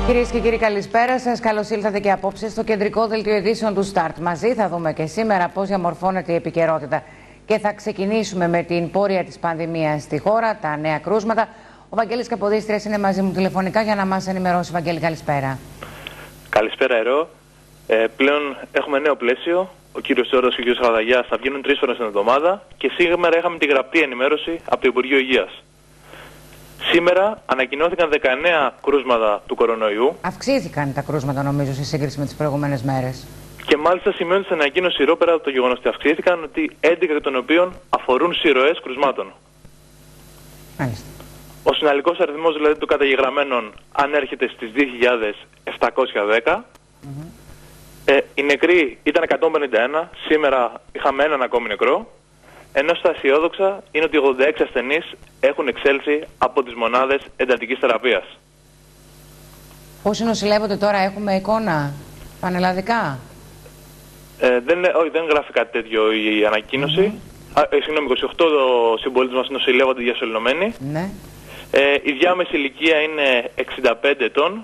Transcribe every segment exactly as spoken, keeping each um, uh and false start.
Κυρίες και κύριοι, καλησπέρα σας. Καλώς ήλθατε και απόψε στο κεντρικό δελτίο ειδήσεων του Start. Μαζί θα δούμε και σήμερα πώς διαμορφώνεται η επικαιρότητα. Και θα ξεκινήσουμε με την πορεία της πανδημίας στη χώρα, τα νέα κρούσματα. Ο Βαγγέλης Καποδίστριας είναι μαζί μου τηλεφωνικά για να μας ενημερώσει. Βαγγέλη, καλησπέρα. Καλησπέρα, Ερώ. Ε, πλέον έχουμε νέο πλαίσιο. Ο κύριος Τσόρας και ο κύριος Χαρδαγιάς θα βγαίνουν τρεις φορές την εβδομάδα και σήμερα είχαμε τη γραπτή ενημέρωση από το Υπουργείο Υγείας. Σήμερα ανακοινώθηκαν δεκαεννέα κρούσματα του κορονοϊού. Αυξήθηκαν τα κρούσματα, νομίζω, σε σύγκριση με τις προηγούμενες μέρες. Και μάλιστα σημαίνει στην ανακοίνωση ΡΟ, πέρα από το γεγονός ότι αυξήθηκαν, ότι έντεκα των οποίων αφορούν συρροές κρουσμάτων. Μάλιστα. Ο συναλλικός αριθμός δηλαδή των καταγεγραμμένων ανέρχεται στις δύο χιλιάδες επτακόσια δέκα. Mm-hmm. ε, οι νεκροί ήταν εκατόν πενήντα ένα, σήμερα είχαμε έναν ακόμη νεκρό. Ενώ στα αισιόδοξα είναι ότι ογδόντα έξι ασθενείς έχουν εξέλθει από τις μονάδες εντατικής θεραπείας. Πόσοι νοσηλεύονται τώρα, έχουμε εικόνα πανελλαδικά? Ε, δεν, όχι, δεν γράφει κάτι τέτοιο η ανακοίνωση. Mm-hmm. Α, ε, συγγνώμη, είκοσι οκτώ συμπολίτες μας νοσηλεύονται διασωληνωμένοι. Ναι. Ε, η διάμεση ηλικία είναι εξήντα πέντε ετών.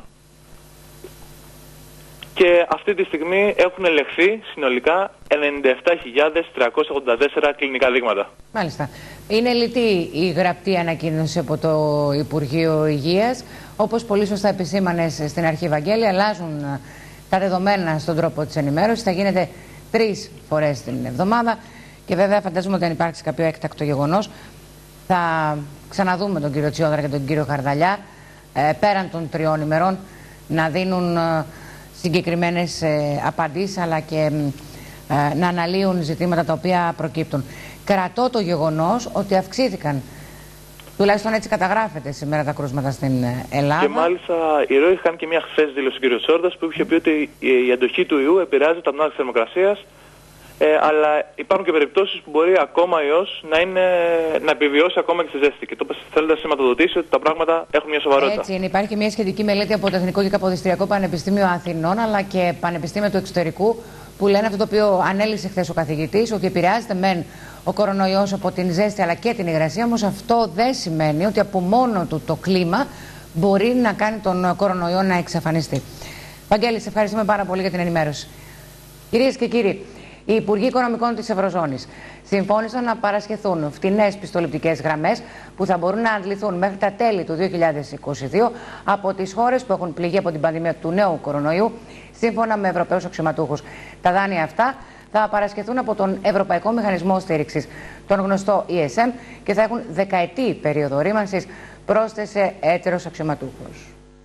Και αυτή τη στιγμή έχουν ελεγχθεί συνολικά ενενήντα επτά χιλιάδες τριακόσια ογδόντα τέσσερα κλινικά δείγματα. Μάλιστα. Είναι λιτή η γραπτή ανακοίνωση από το Υπουργείο Υγείας. Όπως πολύ σωστά επισήμανες στην αρχή, Βαγγέλη, αλλάζουν τα δεδομένα στον τρόπο της ενημέρωσης. Θα γίνεται τρεις φορές την εβδομάδα και βέβαια φαντάζομαι ότι αν υπάρξει κάποιο έκτακτο γεγονός θα ξαναδούμε τον κύριο Τσιόδρα και τον κύριο Χαρδαλιά ε, πέραν των τριών ημερών να δίνουν ε, συγκεκριμένες ε, απαντήσεις, αλλά και ε, να αναλύουν ζητήματα τα οποία προκύπτουν. Κρατώ το γεγονός ότι αυξήθηκαν, τουλάχιστον έτσι καταγράφεται σήμερα, τα κρούσματα στην Ελλάδα. Και μάλιστα η ΡΟ είχε κάνει και μια χθες δήλωση του κ. Τσόρδας που είχε πει ότι η αντοχή του ιού επηρεάζει τα πνεύματα της θερμοκρασίας. Ε, αλλά υπάρχουν και περιπτώσεις που μπορεί ακόμα ο ιός να, είναι, να επιβιώσει ακόμα και στη ζέστη. Και το θέλετε να σηματοδοτήσει ότι τα πράγματα έχουν μια σοβαρότητα. Έτσι είναι. Υπάρχει μια σχετική μελέτη από το Εθνικό και Καποδιστριακό Πανεπιστήμιο Αθηνών, αλλά και Πανεπιστήμιο του Εξωτερικού, που λένε αυτό το οποίο ανέλησε χθες ο καθηγητής, ότι επηρεάζεται μεν ο κορονοϊός από την ζέστη αλλά και την υγρασία, όμως αυτό δεν σημαίνει ότι από μόνο του το κλίμα μπορεί να κάνει τον κορονοϊό να εξαφανιστεί. Βαγγέλη, σε ευχαριστούμε πάρα πολύ για την ενημέρωση. Κυρίες και κύριοι, οι Υπουργοί Οικονομικών της Ευρωζώνης συμφώνησαν να παρασχεθούν φτηνές πιστοληπτικές γραμμές που θα μπορούν να αντληθούν μέχρι τα τέλη του δύο χιλιάδες είκοσι δύο από τις χώρες που έχουν πληγεί από την πανδημία του νέου κορονοϊού, σύμφωνα με Ευρωπαίους αξιωματούχους. Τα δάνεια αυτά θα παρασχεθούν από τον Ευρωπαϊκό Μηχανισμό Στήριξης, τον γνωστό ι ες εμ, και θα έχουν δεκαετή περίοδο ρήμανσης, πρόσθεσε έτερος αξιωματούχος.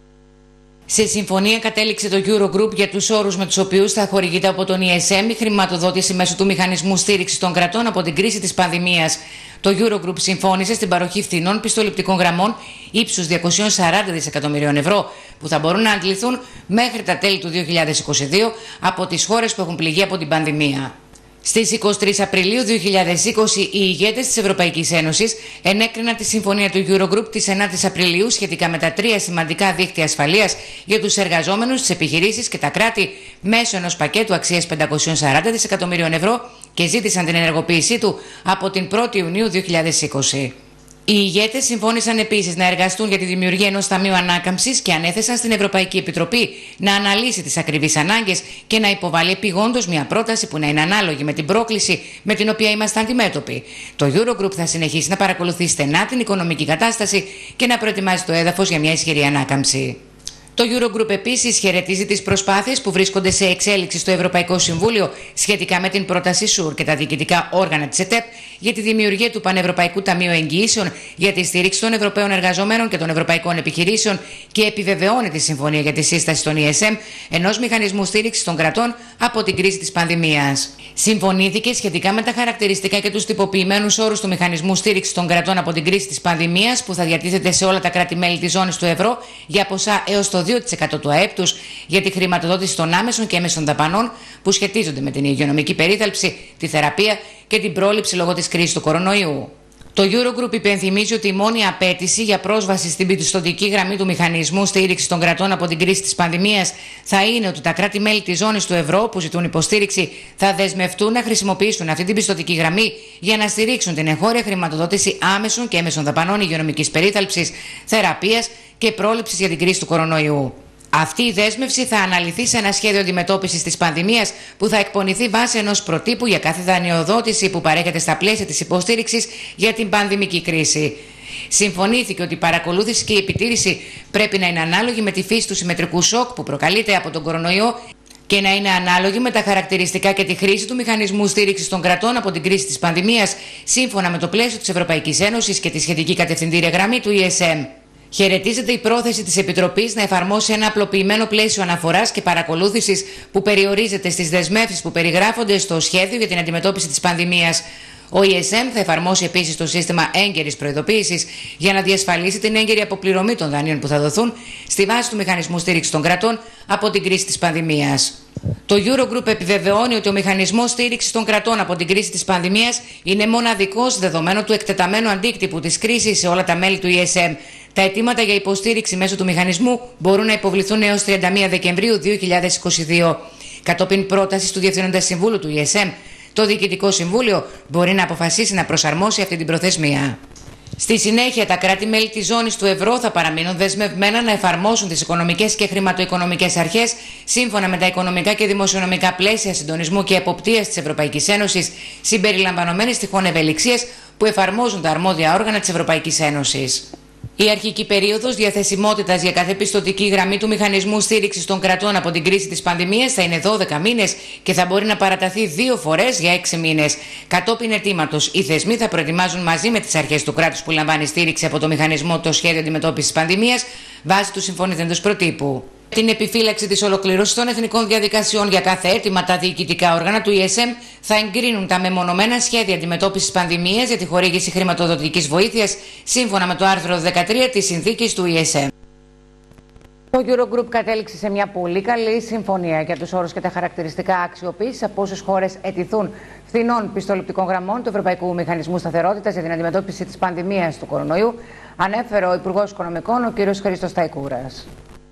Σε συμφωνία κατέληξε το Eurogroup για τους όρους με τους οποίους θα χορηγείται από τον ι ες εμ η χρηματοδότηση μέσω του Μηχανισμού Στήριξης των Κρατών από την κρίση της πανδημίας. Το Eurogroup συμφώνησε στην παροχή φθηνών πιστοληπτικών γραμμών ύψους διακόσια σαράντα δισεκατομμυρίων ευρώ, που θα μπορούν να αντληθούν μέχρι τα τέλη του δύο χιλιάδες είκοσι δύο από τις χώρες που έχουν πληγεί από την πανδημία. Στις εικοστή τρίτη Απριλίου δύο χιλιάδες είκοσι, οι ηγέτες της Ευρωπαϊκής Ένωσης ενέκριναν τη συμφωνία του Eurogroup της ενάτης Απριλίου σχετικά με τα τρία σημαντικά δίκτυα ασφαλείας για τους εργαζόμενους, τις επιχειρήσεις και τα κράτη μέσω ενός πακέτου αξίας πεντακόσια σαράντα δισεκατομμυρίων ευρώ και ζήτησαν την ενεργοποίησή του από την πρώτη Ιουνίου δύο χιλιάδες είκοσι. Οι ηγέτες συμφώνησαν επίσης να εργαστούν για τη δημιουργία ενός Ταμείου Ανάκαμψης και ανέθεσαν στην Ευρωπαϊκή Επιτροπή να αναλύσει τις ακριβείς ανάγκες και να υποβάλει επειγόντως μια πρόταση που να είναι ανάλογη με την πρόκληση με την οποία είμαστε αντιμέτωποι. Το Eurogroup θα συνεχίσει να παρακολουθεί στενά την οικονομική κατάσταση και να προετοιμάζει το έδαφος για μια ισχυρή ανάκαμψη. Το Eurogroup επίσης χαιρετίζει τις προσπάθειες που βρίσκονται σε εξέλιξη στο Ευρωπαϊκό Συμβούλιο σχετικά με την πρόταση ΣΟΥΡ και τα διοικητικά όργανα της ΕΤΕΠ για τη δημιουργία του Πανευρωπαϊκού Ταμείου Εγγυήσεων για τη στήριξη των Ευρωπαίων εργαζομένων και των ευρωπαϊκών επιχειρήσεων και επιβεβαιώνει τη συμφωνία για τη σύσταση των ι ες εμ, ενός μηχανισμού στήριξης των κρατών από την κρίση της πανδημίας. Συμφωνήθηκε σχετικά με τα χαρακτηριστικά και τους τυποποιημένους όρους του μηχανισμού στήριξης των κρατών από την κρίση της πανδημίας, που θα διατίθεται σε όλα τα κράτη-μέλη της ζώνης του ευρώ για ποσά έως το δύο τοις εκατό του ΑΕΠ τους για τη χρηματοδότηση των άμεσων και έμεσων δαπανών που σχετίζονται με την υγειονομική περίθαλψη, τη θεραπεία και την πρόληψη λόγω της κρίσης του κορονοϊού. Το Eurogroup υπενθυμίζει ότι η μόνη απέτηση για πρόσβαση στην πιστωτική γραμμή του Μηχανισμού Στήριξης των Κρατών από την κρίση της πανδημίας θα είναι ότι τα κράτη-μέλη της ζώνης του ευρώ που ζητούν υποστήριξη θα δεσμευτούν να χρησιμοποιήσουν αυτή την πιστωτική γραμμή για να στηρίξουν την εγχώρια χρηματοδότηση άμεσων και έμεσων δαπανών υγειονομικής περίθαλψης, θεραπείας και πρόληψης για την κρίση του κορονοϊού. Αυτή η δέσμευση θα αναλυθεί σε ένα σχέδιο αντιμετώπισης της πανδημίας που θα εκπονηθεί βάσει ενός προτύπου για κάθε δανειοδότηση που παρέχεται στα πλαίσια της υποστήριξης για την πανδημική κρίση. Συμφωνήθηκε ότι η παρακολούθηση και η επιτήρηση πρέπει να είναι ανάλογη με τη φύση του συμμετρικού σοκ που προκαλείται από τον κορονοϊό και να είναι ανάλογη με τα χαρακτηριστικά και τη χρήση του μηχανισμού στήριξης των κρατών από την κρίση της πανδημίας, σύμφωνα με το πλαίσιο της Ευρωπαϊκής Ένωσης και τη σχετική κατευθυντήρια γραμμή του ι ες εμ. Χαιρετίζεται η πρόθεση της Επιτροπής να εφαρμόσει ένα απλοποιημένο πλαίσιο αναφοράς και παρακολούθησης που περιορίζεται στις δεσμεύσεις που περιγράφονται στο σχέδιο για την αντιμετώπιση της πανδημίας. Ο ι ες εμ θα εφαρμόσει επίσης το σύστημα έγκαιρης προειδοποίησης για να διασφαλίσει την έγκαιρη αποπληρωμή των δανείων που θα δοθούν στη βάση του μηχανισμού στήριξης των κρατών από την κρίση της πανδημίας. Το Eurogroup επιβεβαιώνει ότι ο μηχανισμός στήριξης των κρατών από την κρίση της πανδημίας είναι μοναδικός δεδομένου του εκτεταμένου αντίκτυπου της κρίσης σε όλα τα μέλη του ι ες εμ. Τα αιτήματα για υποστήριξη μέσω του μηχανισμού μπορούν να υποβληθούν έως τριάντα μία Δεκεμβρίου δύο χιλιάδες είκοσι δύο. Κατόπιν πρότασης του Διευθύνοντα Συμβούλου του ι ες εμ, το Διοικητικό Συμβούλιο μπορεί να αποφασίσει να προσαρμόσει αυτή την προθεσμία. Στη συνέχεια, τα κράτη-μέλη της ζώνης του ευρώ θα παραμείνουν δεσμευμένα να εφαρμόσουν τις οικονομικές και χρηματοοικονομικές αρχές σύμφωνα με τα οικονομικά και δημοσιονομικά πλαίσια συντονισμού και εποπτείας της Ευρωπαϊκής Ένωσης, συμπεριλαμβανομένης τυχόν ευελιξίας που εφαρμόζουν τα αρμόδια όργανα της Ευρωπαϊκής Ένωσης. Η αρχική περίοδος διαθεσιμότητας για κάθε πιστωτική γραμμή του μηχανισμού στήριξης των κρατών από την κρίση της πανδημίας θα είναι δώδεκα μήνες και θα μπορεί να παραταθεί δύο φορές για έξι μήνες. Κατόπιν αιτήματος, οι θεσμοί θα προετοιμάζουν μαζί με τις αρχές του κράτους που λαμβάνει στήριξη από το μηχανισμό το σχέδιο αντιμετώπισης πανδημίας βάσει του συμφωνηθέντος προτύπου. Την επιφύλαξη της ολοκλήρωσης των εθνικών διαδικασιών για κάθε αίτημα, τα διοικητικά όργανα του ι ες εμ θα εγκρίνουν τα μεμονωμένα σχέδια αντιμετώπισης πανδημίας για τη χορήγηση χρηματοδοτικής βοήθειας σύμφωνα με το άρθρο δεκατρία της συνθήκης του ι ες εμ. Το Eurogroup κατέληξε σε μια πολύ καλή συμφωνία για τους όρους και τα χαρακτηριστικά αξιοποίησης από όσες χώρες αιτηθούν φθηνών πιστοληπτικών γραμμών του Ευρωπαϊκού Μηχανισμού Σταθερότητας για την αντιμετώπιση της πανδημίας του κορονοϊού, ανέφερε ο Υπουργός Οικονομικών, ο κ. Χρήστος Σταϊκούρας.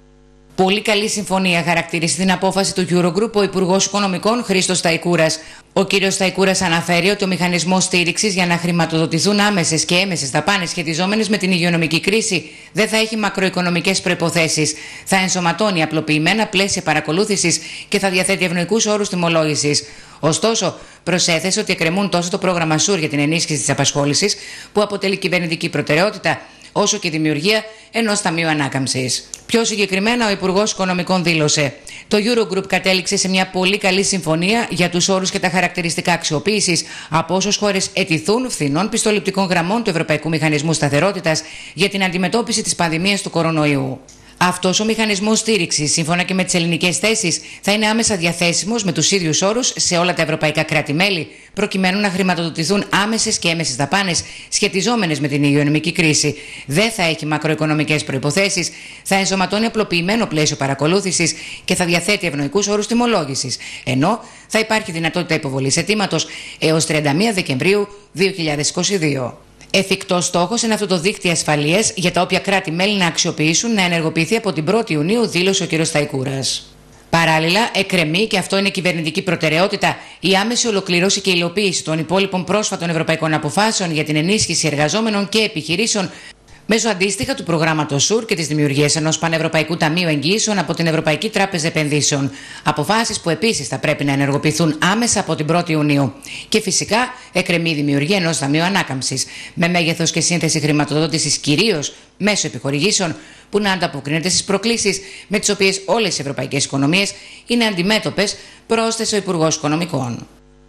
Πολύ καλή συμφωνία χαρακτηρίζει την απόφαση του Eurogroup ο Υπουργός Οικονομικών Χρήστος Σταϊκούρας. Ο κ. Σταϊκούρας αναφέρει ότι ο μηχανισμός στήριξης για να χρηματοδοτηθούν άμεσες και έμεσες δαπάνες σχετιζόμενες με την υγειονομική κρίση δεν θα έχει μακροοικονομικές προϋποθέσεις. Θα ενσωματώνει απλοποιημένα πλαίσια παρακολούθησης και θα διαθέτει ευνοϊκούς όρους τιμολόγησης. Ωστόσο, προσέθεσε ότι εκκρεμούν τόσο το πρόγραμμα ΣΟΥΡ για την ενίσχυση της απασχόλησης, που αποτελεί κυβερνητική προτεραιότητα, όσο και η δημιουργία ενός ταμείου ανάκαμψης. Πιο συγκεκριμένα, ο Υπουργός Οικονομικών δήλωσε: το Eurogroup κατέληξε σε μια πολύ καλή συμφωνία για τους όρους και τα χαρακτηριστικά αξιοποίησης από όσες χώρες αιτηθούν φθηνών πιστοληπτικών γραμμών του Ευρωπαϊκού Μηχανισμού Σταθερότητας για την αντιμετώπιση της πανδημίας του κορονοϊού. Αυτός ο μηχανισμός στήριξης, σύμφωνα και με τις ελληνικές θέσεις, θα είναι άμεσα διαθέσιμος με τους ίδιους όρους σε όλα τα ευρωπαϊκά κράτη-μέλη, προκειμένου να χρηματοδοτηθούν άμεσες και έμεσες δαπάνες σχετιζόμενες με την υγειονομική κρίση. Δεν θα έχει μακροοικονομικές προϋποθέσεις, θα ενσωματώνει απλοποιημένο πλαίσιο παρακολούθησης και θα διαθέτει ευνοϊκούς όρους τιμολόγησης, ενώ θα υπάρχει δυνατότητα υποβολής αιτήματος έως τριάντα μία Δεκεμβρίου δύο χιλιάδες είκοσι δύο. Εφικτός στόχος είναι αυτό το δίκτυο ασφαλείας για τα όποια κράτη-μέλη να αξιοποιήσουν να ενεργοποιηθεί από την πρώτη Ιουνίου, δήλωσε ο κ. Σταϊκούρας. Παράλληλα, εκκρεμεί, και αυτό είναι κυβερνητική προτεραιότητα, η άμεση ολοκληρώση και υλοποίηση των υπόλοιπων πρόσφατων ευρωπαϊκών αποφάσεων για την ενίσχυση εργαζόμενων και επιχειρήσεων μέσω αντίστοιχα του προγράμματος ΣΟΥΡ και της δημιουργίας ενός Πανευρωπαϊκού Ταμείου Εγγυήσεων από την Ευρωπαϊκή Τράπεζα Επενδύσεων. Αποφάσεις που επίσης θα πρέπει να ενεργοποιηθούν άμεσα από την πρώτη Ιουνίου. Και φυσικά εκκρεμεί η δημιουργία ενός Ταμείου Ανάκαμψης, με μέγεθος και σύνθεση χρηματοδότησης κυρίως μέσω επιχορηγήσεων, που να ανταποκρίνεται στις προκλήσεις με τις οποίες όλες οι ευρωπαϊκές οικονομίες είναι αντιμέτωπες, πρόσθεσε ο Υπουργός Οικονομικών.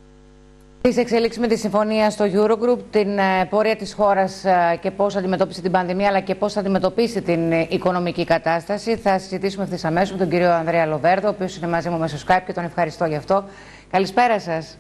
Τις εξελίξεις με τη συμφωνία στο Eurogroup, την πορεία της χώρας και πώς αντιμετώπισε την πανδημία, αλλά και πώς θα αντιμετωπίσει την οικονομική κατάσταση, θα συζητήσουμε ευθύς αμέσως με τον κύριο Ανδρέα Λοβέρδο, ο οποίος είναι μαζί μου μέσω Skype και τον ευχαριστώ γι' αυτό. Καλησπέρα σας.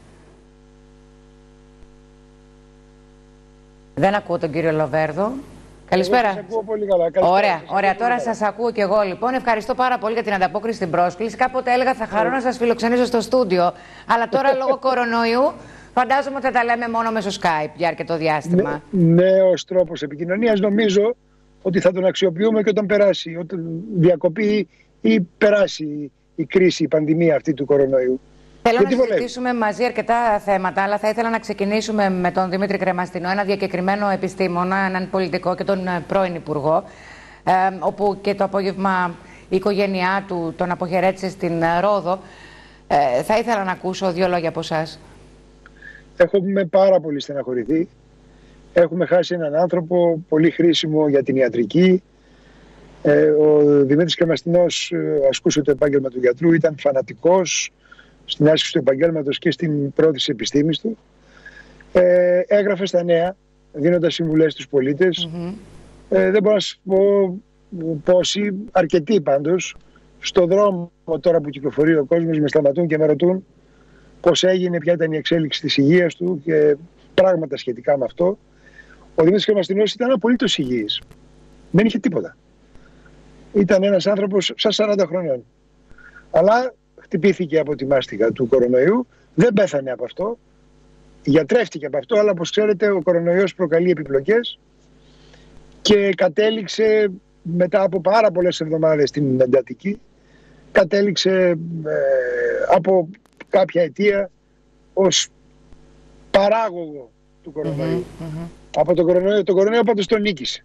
Δεν ακούω τον κύριο Λοβέρδο. Καλησπέρα. Σας ακούω πολύ καλά. Καλησπέρα. Ωραία, ωραία. Τώρα σας ακούω και εγώ λοιπόν. Ευχαριστώ πάρα πολύ για την ανταπόκριση στην πρόσκληση. Κάποτε έλεγα θα χαρώ να σας φιλοξενήσω στο στούντιο, αλλά τώρα λόγω κορονοϊού φαντάζομαι ότι θα τα λέμε μόνο μέσω Skype για αρκετό διάστημα. Νέος τρόπος επικοινωνίας, νομίζω ότι θα τον αξιοποιούμε και όταν περάσει, όταν διακοπεί ή περάσει η κρίση, η πανδημία αυτή του κορονοϊού. Θέλω να συζητήσουμε μαζί αρκετά θέματα, αλλά θα ήθελα να ξεκινήσουμε με τον Δημήτρη Κρεμαστινό, ένα διακεκριμένο επιστήμονα, έναν πολιτικό και τον πρώην Υπουργό, ε, όπου και το απόγευμα η οικογένειά του τον αποχαιρέτησε στην Ρόδο. Ε, θα ήθελα να ακούσω δύο λόγια από εσάς. Έχουμε πάρα πολύ στεναχωρηθεί. Έχουμε χάσει έναν άνθρωπο πολύ χρήσιμο για την ιατρική. Ε, ο Δημήτρης Κρεμαστινός ασκούσε το επάγγελμα του γιατρού, ήταν φανατικός στην άσκηση του επαγγέλματος και στην πρόθεση επιστήμης του. Ε, έγραφε στα νέα, δίνοντας συμβουλές στους πολίτες. Mm-hmm. ε, δεν μπορώ να σου πω πόσοι, αρκετοί πάντως, στο δρόμο τώρα που κυκλοφορεί ο κόσμος με σταματούν και με ρωτούν πώς έγινε, ποια ήταν η εξέλιξη της υγείας του και πράγματα σχετικά με αυτό. Ο Δημήτρης Κρεμαστινός ήταν απολύτως υγιής. Δεν είχε τίποτα. Ήταν ένας άνθρωπος σαν σαράντα χρονών. Αλλά χτυπήθηκε από τη μάστιγα του κορονοϊού. Δεν πέθανε από αυτό. Γιατρεύτηκε από αυτό, αλλά όπως ξέρετε ο κορονοϊός προκαλεί επιπλοκές και κατέληξε μετά από πάρα πολλές εβδομάδες στην εντατική, κατέληξε ε, από κάποια αιτία ως παράγωγο του κορονοϊού. Mm-hmm, mm-hmm. Από τον κορονοϊό, τον κορονοϊό πάντως τον νίκησε.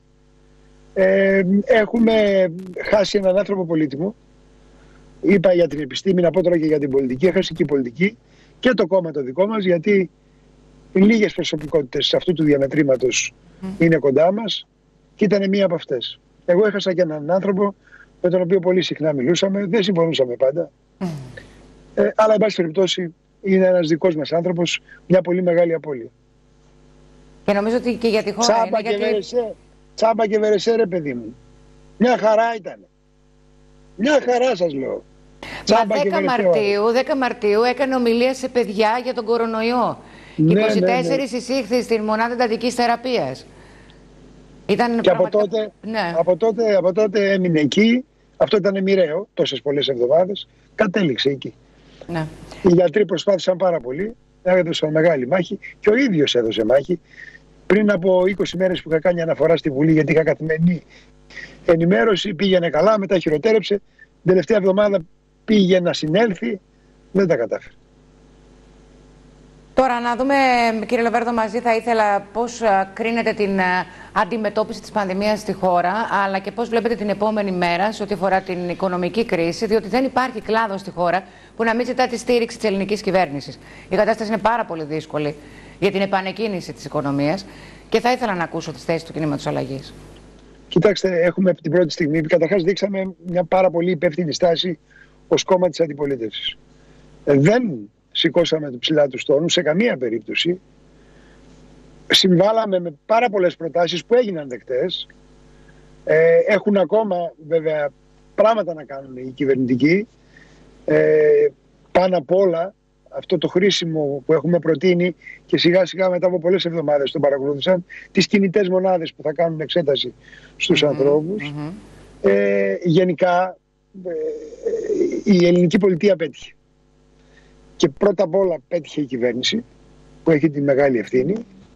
Ε, έχουμε χάσει έναν άνθρωπο πολύτιμο. Είπα για την επιστήμη, να πω τώρα και για την πολιτική. Έχασε και η πολιτική και το κόμμα το δικό μας, γιατί λίγες προσωπικότητες αυτού του διαμετρήματος mm. είναι κοντά μας και ήταν μία από αυτές. Εγώ έχασα και έναν άνθρωπο με τον οποίο πολύ συχνά μιλούσαμε, δεν συμφωνούσαμε πάντα. Mm. Ε, αλλά εν πάση περιπτώσει είναι ένας δικός μας άνθρωπος, μια πολύ μεγάλη απώλεια. Και νομίζω ότι και για τη χώρα Τσάμπα είναι, και γιατί... βερεσέ, τσάμπα και βερεσέ ρε παιδί μου. Μια χαρά ήταν. Μια χαρά σας λέω. Μα δέκα Μαρτίου, δέκα Μαρτίου έκανε ομιλία σε παιδιά για τον κορονοϊό. Ναι, είκοσι τέσσερα ναι, ναι. εισήχθη στην μονάδα εντατικής θεραπείας. Ήταν και πραγματικά... από, τότε, ναι. από, τότε, από τότε έμεινε εκεί. Αυτό ήταν μοιραίο τόσες πολλές εβδομάδες. Κατέληξε εκεί. Ναι. Οι γιατροί προσπάθησαν πάρα πολύ. Έδωσαν μεγάλη μάχη και ο ίδιος έδωσε μάχη. Πριν από είκοσι μέρες που είχα κάνει αναφορά στη Βουλή, γιατί είχα καθημερινή ενημέρωση, πήγαινε καλά, μετά χειροτέρεψε. Την τελευταία εβδομάδα πήγε να συνέλθει, δεν τα κατάφερε. Τώρα να δούμε, κύριε Λοβέρδο, μαζί θα ήθελα πώς κρίνετε την αντιμετώπιση της πανδημίας στη χώρα, αλλά και πώς βλέπετε την επόμενη μέρα σε ό,τι αφορά την οικονομική κρίση, διότι δεν υπάρχει κλάδος στη χώρα που να μην ζητά τη στήριξη της ελληνικής κυβέρνησης. Η κατάσταση είναι πάρα πολύ δύσκολη για την επανεκκίνηση της οικονομίας και θα ήθελα να ακούσω τις θέσεις του κινήματος αλλαγής. Κοιτάξτε, έχουμε την πρώτη στιγμή, καταρχάς δείξαμε μια πάρα πολύ υπεύθυνη στάση ως κόμμα της αντιπολίτευσης. Ε, δεν σηκώσαμε ψηλά τους τόνους σε καμία περίπτωση. Συμβάλαμε με πάρα πολλές προτάσεις που έγιναν δεκτές. Ε, έχουν ακόμα βέβαια πράγματα να κάνουν οι κυβερνητικοί. Ε, πάνω απ' όλα αυτό το χρήσιμο που έχουμε προτείνει και σιγά σιγά μετά από πολλές εβδομάδες τον παρακολούθησαν, τις κινητές μονάδες που θα κάνουν εξέταση στους mm-hmm, ανθρώπους. Mm-hmm. Ε, γενικά ε, η ελληνική πολιτεία πέτυχε. Και πρώτα απ' όλα πέτυχε η κυβέρνηση που έχει τη μεγάλη ευθύνη.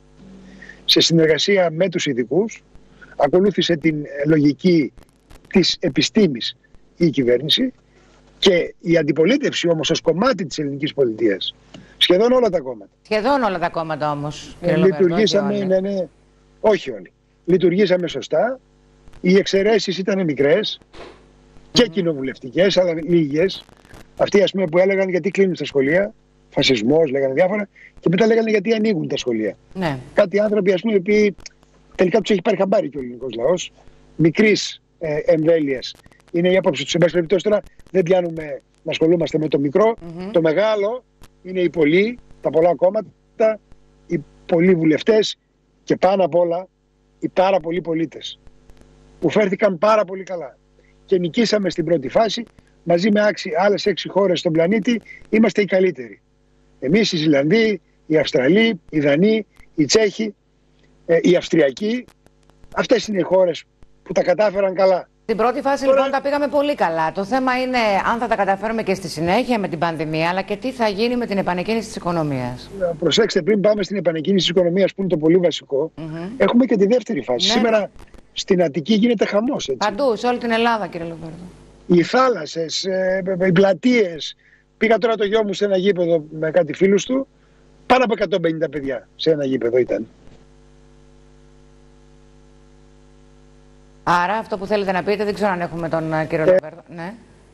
Σε συνεργασία με τους ειδικούς ακολούθησε την λογική της επιστήμης η κυβέρνηση και η αντιπολίτευση όμως ως κομμάτι της ελληνικής πολιτείας. Σχεδόν όλα τα κόμματα. Σχεδόν όλα τα κόμματα όμως. Ε, λειτουργήσαμε, ναι, ναι, όχι όλοι. Λειτουργήσαμε σωστά. Οι εξαιρέσεις ήταν μικρές και mm-hmm. κοινοβουλευτικές, αλλά λίγες. Αυτοί ας πούμε που έλεγαν γιατί κλείνουν τα σχολεία, φασισμός, λέγανε διάφορα, και μετά λέγανε γιατί ανοίγουν τα σχολεία. Ναι. Κάτι άνθρωποι ας πούμε οι οποίοι τελικά τους έχει πάρει χαμπάρι και ο ελληνικός λαός, μικρής ε, εμβέλειας. Είναι η άποψη τους. Σε πάση περιπτώσει τώρα δεν πιάνουμε να ασχολούμαστε με το μικρό. Mm-hmm. Το μεγάλο είναι οι πολλοί, τα πολλά κόμματα, οι πολλοί βουλευτές και πάνω απ' όλα οι πάρα πολλοί πολίτες που φέρθηκαν πάρα πολύ καλά. Και νικήσαμε στην πρώτη φάση. Μαζί με άλλες έξι χώρες στον πλανήτη είμαστε οι καλύτεροι. Εμείς οι Ζηλανδοί, οι Αυστραλοί, οι Δανείοι, οι Τσέχοι, ε, οι Αυστριακοί. Αυτές είναι οι χώρες που τα κατάφεραν καλά. Στην πρώτη φάση Τώρα... λοιπόν τα πήγαμε πολύ καλά. Το θέμα είναι αν θα τα καταφέρουμε και στη συνέχεια με την πανδημία, αλλά και τι θα γίνει με την επανεκκίνηση της οικονομίας. Προσέξτε, πριν πάμε στην επανεκκίνηση της οικονομίας που είναι το πολύ βασικό, mm-hmm. έχουμε και τη δεύτερη φάση. Ναι. Σήμερα στην Αττική γίνεται χαμός. Έτσι. Παντού, σε όλη την Ελλάδα, κύριε Λοβέρδο. Οι θάλασσες, οι πλατείες. Πήγα τώρα το γιο μου σε ένα γήπεδο με κάτι φίλους του. Πάνω από εκατόν πενήντα παιδιά σε ένα γήπεδο ήταν. Άρα αυτό που θέλετε να πείτε, δεν ξέρω αν έχουμε τον uh, κύριο ε... Λοβέρδο. Ναι.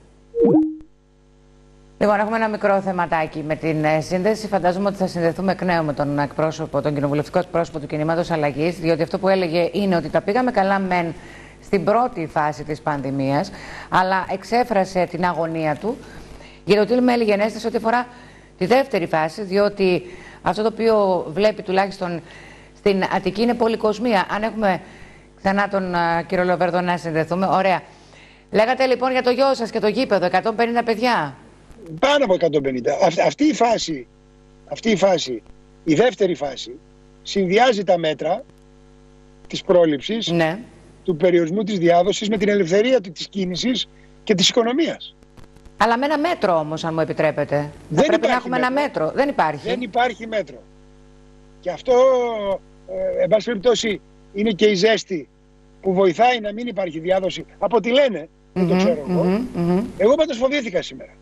Λοιπόν, έχουμε ένα μικρό θεματάκι με την ε, σύνδεση. Φαντάζομαι ότι θα συνδεθούμε εκ νέου με τον εκπρόσωπο, τον κοινοβουλευτικό εκπρόσωπο του Κινήματος Αλλαγής, διότι αυτό που έλεγε είναι ότι τα πήγαμε καλά μεν στην πρώτη φάση της πανδημίας, αλλά εξέφρασε την αγωνία του για το τι με έλεγε ενέστηση ό,τι αφορά τη δεύτερη φάση, διότι αυτό το οποίο βλέπει τουλάχιστον στην Αττική είναι πολυκοσμία. Αν έχουμε ξανά τον uh, κύριο Λοβέρδο να συνδεθούμε, ωραία. Λέγατε λοιπόν για το γιο σας και το γήπεδο, εκατόν πενήντα παιδιά. Πάνω από εκατόν πενήντα. Αυ, αυτή η φάση, αυτή η φάση, η δεύτερη φάση, συνδυάζει τα μέτρα της πρόληψης, ναι, του περιορισμού της διάδοσης με την ελευθερία της κίνησης και της οικονομίας. Αλλά με ένα μέτρο όμως, αν μου επιτρέπετε. Δεν πρέπει να έχουμε μέτρο. ένα μέτρο. Δεν υπάρχει. Δεν υπάρχει μέτρο. Και αυτό, ε, εν πάση περιπτώσει, είναι και η ζέστη που βοηθάει να μην υπάρχει διάδοση. Από ό,τι λένε, δεν mm-hmm, το ξέρω εγώ. Mm-hmm, mm-hmm. Εγώ πάντως φοβήθηκα σήμερα.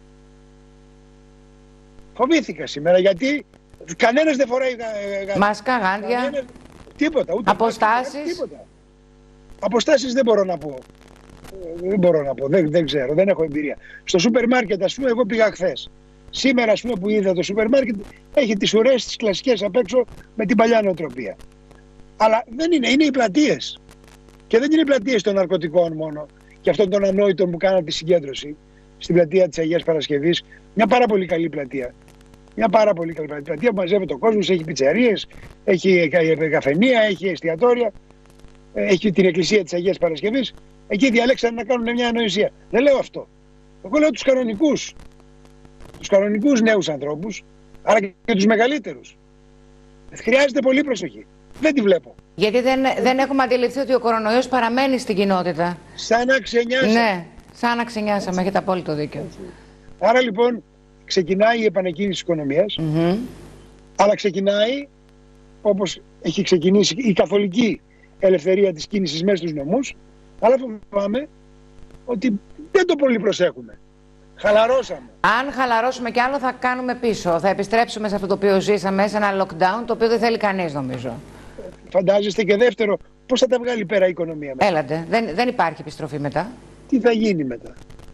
Φοβήθηκα σήμερα γιατί κανένας δεν φοράει γάντια. Μάσκα, γάντια. Κανένας, τίποτα. Ούτε αποστάσεις. Μάσκα, τίποτα. Αποστάσεις δεν μπορώ να πω. Δεν μπορώ να πω. Δεν, δεν ξέρω. Δεν έχω εμπειρία. Στο σούπερ μάρκετ, ας πούμε, εγώ πήγα χθες. Σήμερα, ας πούμε, που είδα το σούπερ μάρκετ, έχει τις ουρές, τις κλασικές απ' έξω με την παλιά νοοτροπία. Αλλά δεν είναι. Είναι οι πλατείες. Και δεν είναι οι πλατείες των ναρκωτικών μόνο. Και αυτών των ανόητων που κάναν τη συγκέντρωση στην πλατεία της Αγίας Παρασκευής. Μια πάρα πολύ καλή πλατεία. Μια πάρα πολύ καλή πλατεία που μαζεύει τον κόσμο, έχει πιτσαρίες, έχει καφενεία, έχει εστιατόρια, έχει την εκκλησία της Αγίας Παρασκευής. Εκεί διαλέξαν να κάνουν μια ανοησία. Δεν λέω αυτό. Εγώ λέω τους κανονικούς. Τους κανονικούς νέους ανθρώπους, αλλά και τους μεγαλύτερους. Χρειάζεται πολύ προσοχή. Δεν τη βλέπω. Γιατί δεν, δεν έχουμε αντιληφθεί ότι ο κορονοϊός παραμένει στην κοινότητα. Σαν να ξενιάσαμε. Ναι, σαν να ξενιάσαμε. Έχετε απόλυτο δίκιο. Άρα λοιπόν ξεκινάει η επανεκκίνηση της οικονομίας, mm-hmm. αλλά ξεκινάει όπως έχει ξεκινήσει η καθολική ελευθερία της κίνησης μέσα στους νομούς, αλλά φοβάμαι ότι δεν το πολύ προσέχουμε. Χαλαρώσαμε. Αν χαλαρώσουμε κι άλλο θα κάνουμε πίσω. Θα επιστρέψουμε σε αυτό το οποίο ζήσαμε, σε ένα lockdown, το οποίο δεν θέλει κανείς νομίζω. Φαντάζεστε και δεύτερο, πώς θα τα βγάλει πέρα η οικονομία μετά. Έλατε, δεν, δεν υπάρχει επιστροφή μετά. Τι θα γίνει μετά.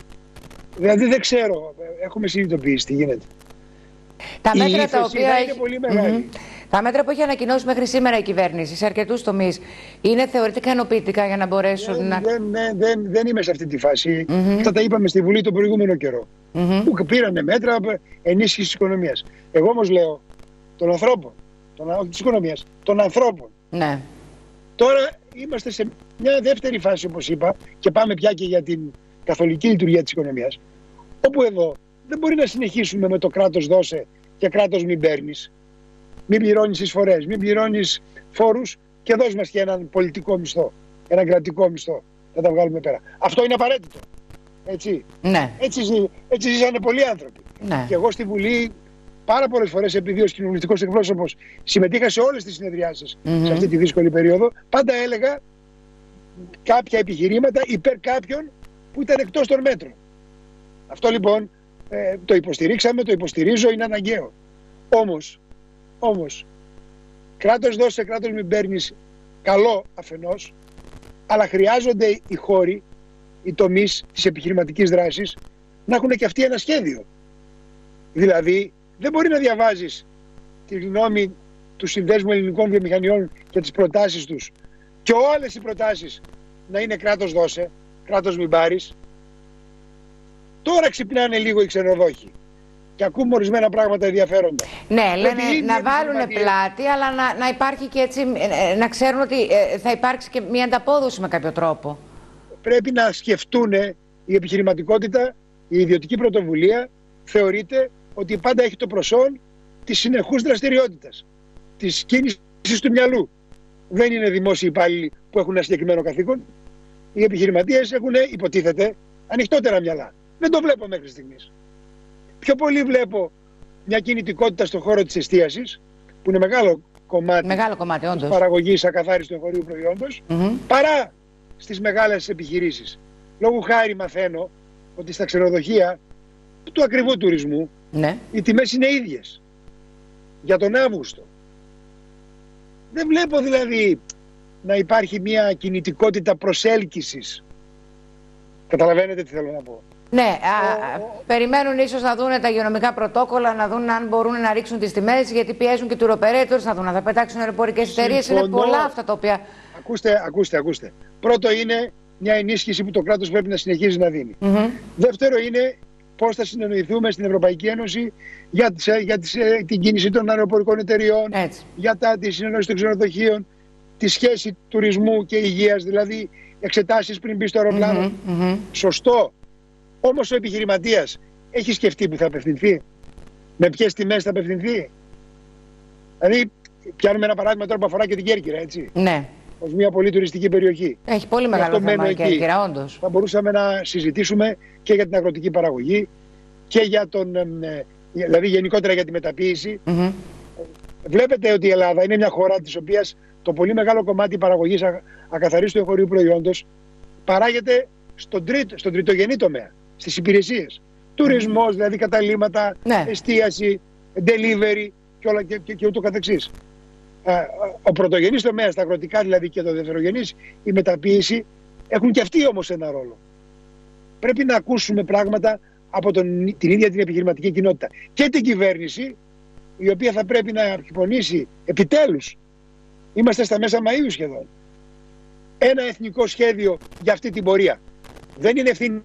Δηλαδή δεν ξέρω, έχουμε συνειδητοποιήσει τι γίνεται. Τα η μέτρα τα οποία είναι έχει... πολύ μεγάλη. Mm-hmm. Τα μέτρα που έχει ανακοινώσει μέχρι σήμερα η κυβέρνηση σε αρκετούς τομείς είναι θεωρητικά ενοποιητικά για να μπορέσουν δεν, να... Δεν, δεν, δεν, δεν είμαι σε αυτή τη φάση. Mm-hmm. Αυτά τα είπαμε στη Βουλή τον προηγούμενο καιρό. Mm-hmm. Που πήρανε μέτρα ενίσχυσης της οικονομίας. Εγώ όμως λέω των ανθρώπων, των, όχι της οικονομίας, των ανθρώπων. Ναι. Τώρα είμαστε σε μια δεύτερη φάση, όπως είπα, και πάμε πια και για την καθολική λειτουργία της οικονομίας, όπου εδώ δεν μπορεί να συνεχίσουμε με το κράτος δώσε και κράτος μην παίρνεις. Μην πληρώνεις εισφορές, μην πληρώνεις φόρους και δώσ' μας και έναν πολιτικό μισθό, έναν κρατικό μισθό. Θα τα βγάλουμε πέρα. Αυτό είναι απαραίτητο. Έτσι. Ναι. Έτσι, έτσι ζήσανε πολλοί άνθρωποι. Ναι. Και εγώ στη Βουλή πάρα πολλές φορές, επειδή ως κοινοβουλευτικός εκπρόσωπος συμμετείχα σε όλες τις συνεδριάσεις mm-hmm. σε αυτή τη δύσκολη περίοδο, πάντα έλεγα κάποια επιχειρήματα υπέρ κάποιων που ήταν εκτός των μέτρων. Αυτό λοιπόν ε, το υποστηρίξαμε, το υποστηρίζω, είναι αναγκαίο. Όμως, όμως, κράτος δώσε, κράτος μην παίρνεις, καλό αφενός, αλλά χρειάζονται οι χώροι, οι τομείς της επιχειρηματικής δράσης να έχουν και αυτοί ένα σχέδιο. Δηλαδή, δεν μπορεί να διαβάζεις τη γνώμη του Συνδέσμου Ελληνικών Βιομηχανιών και τις προτάσεις τους και όλες οι προτάσεις να είναι κράτος δώσε, κράτος μην πάρεις. Τώρα ξυπνάνε λίγο οι ξενοδόχοι και ακούμε ορισμένα πράγματα ενδιαφέροντα. Ναι, λένε να βάλουν πλάτη, αλλά να, να υπάρχει και έτσι, να ξέρουν ότι ε, θα υπάρξει και μια ανταπόδοση με κάποιο τρόπο. Πρέπει να σκεφτούν η επιχειρηματικότητα, η ιδιωτική πρωτοβουλία θεωρείται ότι πάντα έχει το προσόν της συνεχούς δραστηριότητας, της κίνησης του μυαλού. Δεν είναι δημόσιοι υπάλληλοι που έχουν ένα συγκεκριμένο καθήκον. Οι επιχειρηματίες έχουν, υποτίθεται, ανοιχτότερα μυαλά. Δεν το βλέπω μέχρι στιγμής. Πιο πολύ βλέπω μια κινητικότητα στον χώρο της εστίασης, που είναι μεγάλο κομμάτι, μεγάλο κομμάτι όντως, της παραγωγής ακαθάριστου εγχωρίου προϊόντος, mm-hmm. παρά στις μεγάλες επιχειρήσεις. Λόγου χάρη μαθαίνω ότι στα ξενοδοχεία του ακριβού τουρισμού ναι. οι τιμές είναι ίδιες για τον Αύγουστο. Δεν βλέπω δηλαδή να υπάρχει μια κινητικότητα προσέλκυσης. Καταλαβαίνετε τι θέλω να πω. Ναι, α, ο... περιμένουν ίσως να δουν τα υγειονομικά πρωτόκολλα, να δουν αν μπορούν να ρίξουν τις τιμές, γιατί πιέζουν και tour operators, να δουν αν θα πετάξουν αεροπορικές εταιρείες. Είναι πολλά αυτά τα οποία... Ακούστε, ακούστε, ακούστε. Πρώτο είναι μια ενίσχυση που το κράτος πρέπει να συνεχίζει να δίνει. Mm-hmm. Δεύτερο είναι πώς θα συνεννοηθούμε στην Ευρωπαϊκή Ένωση για, τις, για τις, την κίνηση των αεροπορικών εταιρειών, έτσι. για τα, τη συνεννόηση των ξενοδοχείων, τη σχέση τουρισμού και υγείας, δηλαδή εξετάσεις πριν μπει στο αεροπλάνο. Mm-hmm, mm-hmm. Σωστό. Όμως ο επιχειρηματίας έχει σκεφτεί που θα απευθυνθεί, με ποιες τιμές θα απευθυνθεί. Δηλαδή, πιάνουμε ένα παράδειγμα τώρα που αφορά και την Κέρκυρα, έτσι. Ναι. Ως μια πολύ τουριστική περιοχή. Έχει πολύ μεγάλο θέμα η Κέρκυρα, όντως. Θα μπορούσαμε να συζητήσουμε και για την αγροτική παραγωγή και για τον, δηλαδή γενικότερα για τη μεταποίηση. Mm-hmm. Βλέπετε ότι η Ελλάδα είναι μια χώρα της οποίας το πολύ μεγάλο κομμάτι παραγωγής ακαθαρίστου εγχωρίου προϊόντος παράγεται στον, τρίτο, στον τριτογενή τομέα, στις υπηρεσίες. Τουρισμός, δηλαδή καταλύματα, ναι. εστίαση, delivery και, όλα, και, και, και ούτω καθεξής. Ο πρωτογενής τομέας, τα αγροτικά δηλαδή και το δευτερογενής, η μεταποίηση, έχουν και αυτοί όμως ένα ρόλο. Πρέπει να ακούσουμε πράγματα από τον, την ίδια την επιχειρηματική κοινότητα και την κυβέρνηση, η οποία θα πρέπει να εκπονήσει επιτέλους, είμαστε στα μέσα Μαΐου σχεδόν, ένα εθνικό σχέδιο για αυτή την πορεία. Δεν είναι ευθύνη.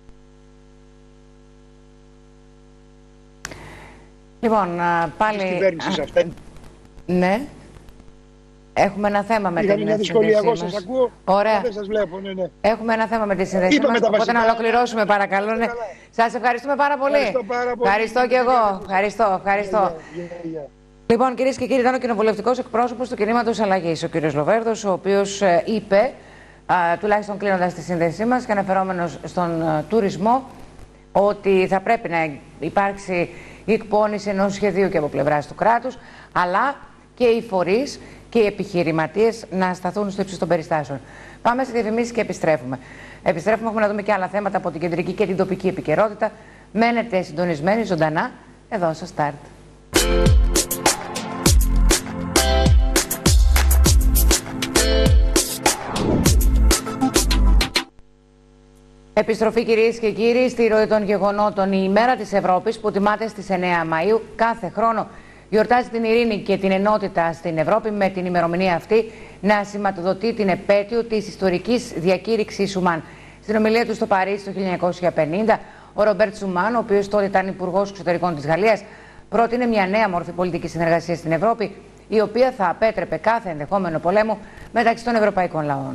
Λοιπόν, πάλι... της κυβέρνησης αυτά. Ναι. Έχουμε ένα θέμα με την σύνδεσή μας. δυσκολία, εγώ σας ακούω, ωραία. Δεν σας βλέπω, ναι, ναι. Έχουμε ένα θέμα με τη σύνδεσή μας, οπότε να ολοκληρώσουμε παρακαλώ. Ναι. Σας ευχαριστούμε πάρα πολύ. Ευχαριστώ πάρα πολύ. Ευχαριστώ και εγώ. Ευχαριστώ, ευχαριστώ. Yeah, yeah, yeah. Λοιπόν, κυρίες και κύριοι, ήταν ο κοινοβουλευτικός εκπρόσωπος του κινήματος Αλλαγής, ο κύριος Λοβέρδος, ο οποίος ε, είπε, α, τουλάχιστον κλείνοντας τη σύνδεσή μας και αναφερόμενος στον α, τουρισμό, ότι θα πρέπει να υπάρξει η εκπόνηση ενός σχεδίου και από πλευράς του κράτους, αλλά και οι φορείς και οι επιχειρηματίες να σταθούν στο ύψος των περιστάσεων. Πάμε σε διαφημίσεις και επιστρέφουμε. Επιστρέφουμε, έχουμε να δούμε και άλλα θέματα από την κεντρική και την τοπική επικαιρότητα. Μένετε συντονισμένοι ζωντανά εδώ στο Start. Επιστροφή, κυρίες και κύριοι, στη ροή των γεγονότων. Η ημέρα της Ευρώπης που τιμάται στις εννέα Μαΐου κάθε χρόνο γιορτάζει την ειρήνη και την ενότητα στην Ευρώπη, με την ημερομηνία αυτή να σηματοδοτεί την επέτειο της ιστορικής διακήρυξης Σουμάν. Στην ομιλία του στο Παρίσι το χίλια εννιακόσια πενήντα, ο Ρομπέρτ Σουμάν, ο οποίος τότε ήταν υπουργός εξωτερικών της Γαλλίας, πρότεινε μια νέα μορφή πολιτικής συνεργασίας στην Ευρώπη, η οποία θα απέτρεπε κάθε ενδεχόμενο πολέμου μεταξύ των ευρωπαϊκών λαών.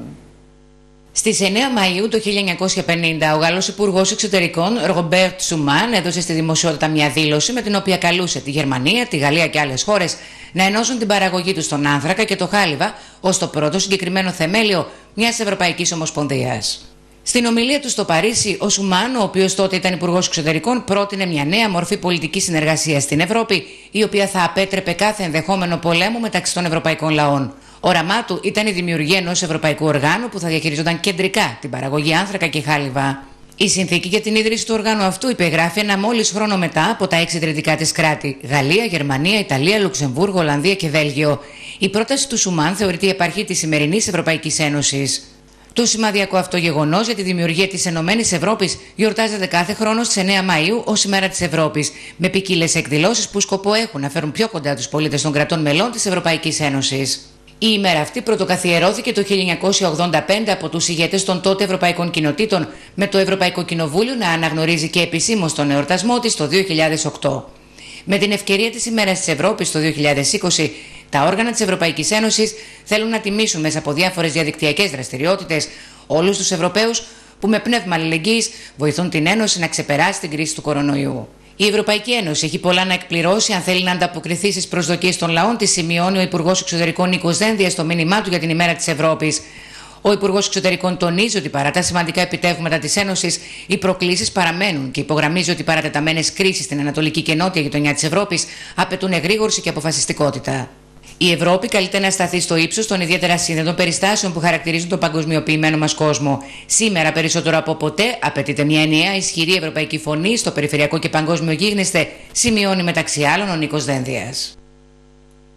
Στις εννέα Μαΐου το χίλια εννιακόσια πενήντα, ο Γάλλος Υπουργός Εξωτερικών Ρομπέρτ Σουμάν έδωσε στη δημοσιότητα μια δήλωση με την οποία καλούσε τη Γερμανία, τη Γαλλία και άλλες χώρες να ενώσουν την παραγωγή τους στον άνθρακα και το χάλιβα ως το πρώτο συγκεκριμένο θεμέλιο μιας Ευρωπαϊκής Ομοσπονδίας. Στην ομιλία του στο Παρίσι, ο Σουμάν, ο οποίος τότε ήταν Υπουργός Εξωτερικών, πρότεινε μια νέα μορφή πολιτικής συνεργασίας στην Ευρώπη, η οποία θα απέτρεπε κάθε ενδεχόμενο πολέμου μεταξύ των ευρωπαϊκών λαών. Όραμά του ήταν η δημιουργία ενός ευρωπαϊκού οργάνου που θα διαχειριζόταν κεντρικά την παραγωγή άνθρακα και χάλιβα. Η συνθήκη για την ίδρυση του οργάνου αυτού υπεγράφει ένα μόλις χρόνο μετά από τα έξι ιδρυτικά της κράτη: Γαλλία, Γερμανία, Ιταλία, Λουξεμβούργο, Ολλανδία και Βέλγιο. Η πρόταση του Σουμάν θεωρείται η επαρχή της σημερινής Ευρωπαϊκής Ένωσης. Το σημαδιακό αυτό γεγονός για τη δημιουργία της Ενωμένης Ευρώπης γιορτάζεται κάθε χρόνο στις εννέα Μαΐου ως ημέρα της Ευρώπης, με ποικίλες εκδηλώσεις που σκοπό έχουν να φέρουν πιο κοντά τους πολίτες των κρατών μελών της Ευρωπαϊκής Ένωσης. Η ημέρα αυτή πρωτοκαθιερώθηκε το χίλια εννιακόσια ογδόντα πέντε από τους ηγέτες των τότε Ευρωπαϊκών Κοινοτήτων, με το Ευρωπαϊκό Κοινοβούλιο να αναγνωρίζει και επισήμως τον εορτασμό της το δύο χιλιάδες οκτώ. Με την ευκαιρία της ημέρας της Ευρώπης το δύο χιλιάδες είκοσι, τα όργανα της Ευρωπαϊκής Ένωσης θέλουν να τιμήσουν μέσα από διάφορες διαδικτυακές δραστηριότητες όλους τους Ευρωπαίους που με πνεύμα αλληλεγγύης βοηθούν την Ένωση να ξεπεράσει την κρίση του κορονοϊού. Η Ευρωπαϊκή Ένωση έχει πολλά να εκπληρώσει αν θέλει να ανταποκριθεί στις προσδοκίες των λαών της, σημειώνει ο Υπουργός Εξωτερικών Νίκος Δένδιας στο μήνυμά του για την ημέρα της Ευρώπης. Ο Υπουργός Εξωτερικών τονίζει ότι παρά τα σημαντικά επιτεύγματα της Ένωσης, οι προκλήσεις παραμένουν και υπογραμμίζει ότι οι παρατεταμένες κρίσεις στην ανατολική και νότια γειτονιά της Ευρώπης απαιτούν εγρήγορση και αποφασιστικότητα. Η Ευρώπη καλείται να σταθεί στο ύψος των ιδιαίτερα σύνδετων περιστάσεων που χαρακτηρίζουν τον παγκοσμιοποιημένο μας κόσμο. Σήμερα, περισσότερο από ποτέ, απαιτείται μια ενιαία ισχυρή ευρωπαϊκή φωνή στο περιφερειακό και παγκόσμιο γίγνεσθε, σημειώνει μεταξύ άλλων ο Νίκος Δένδιας.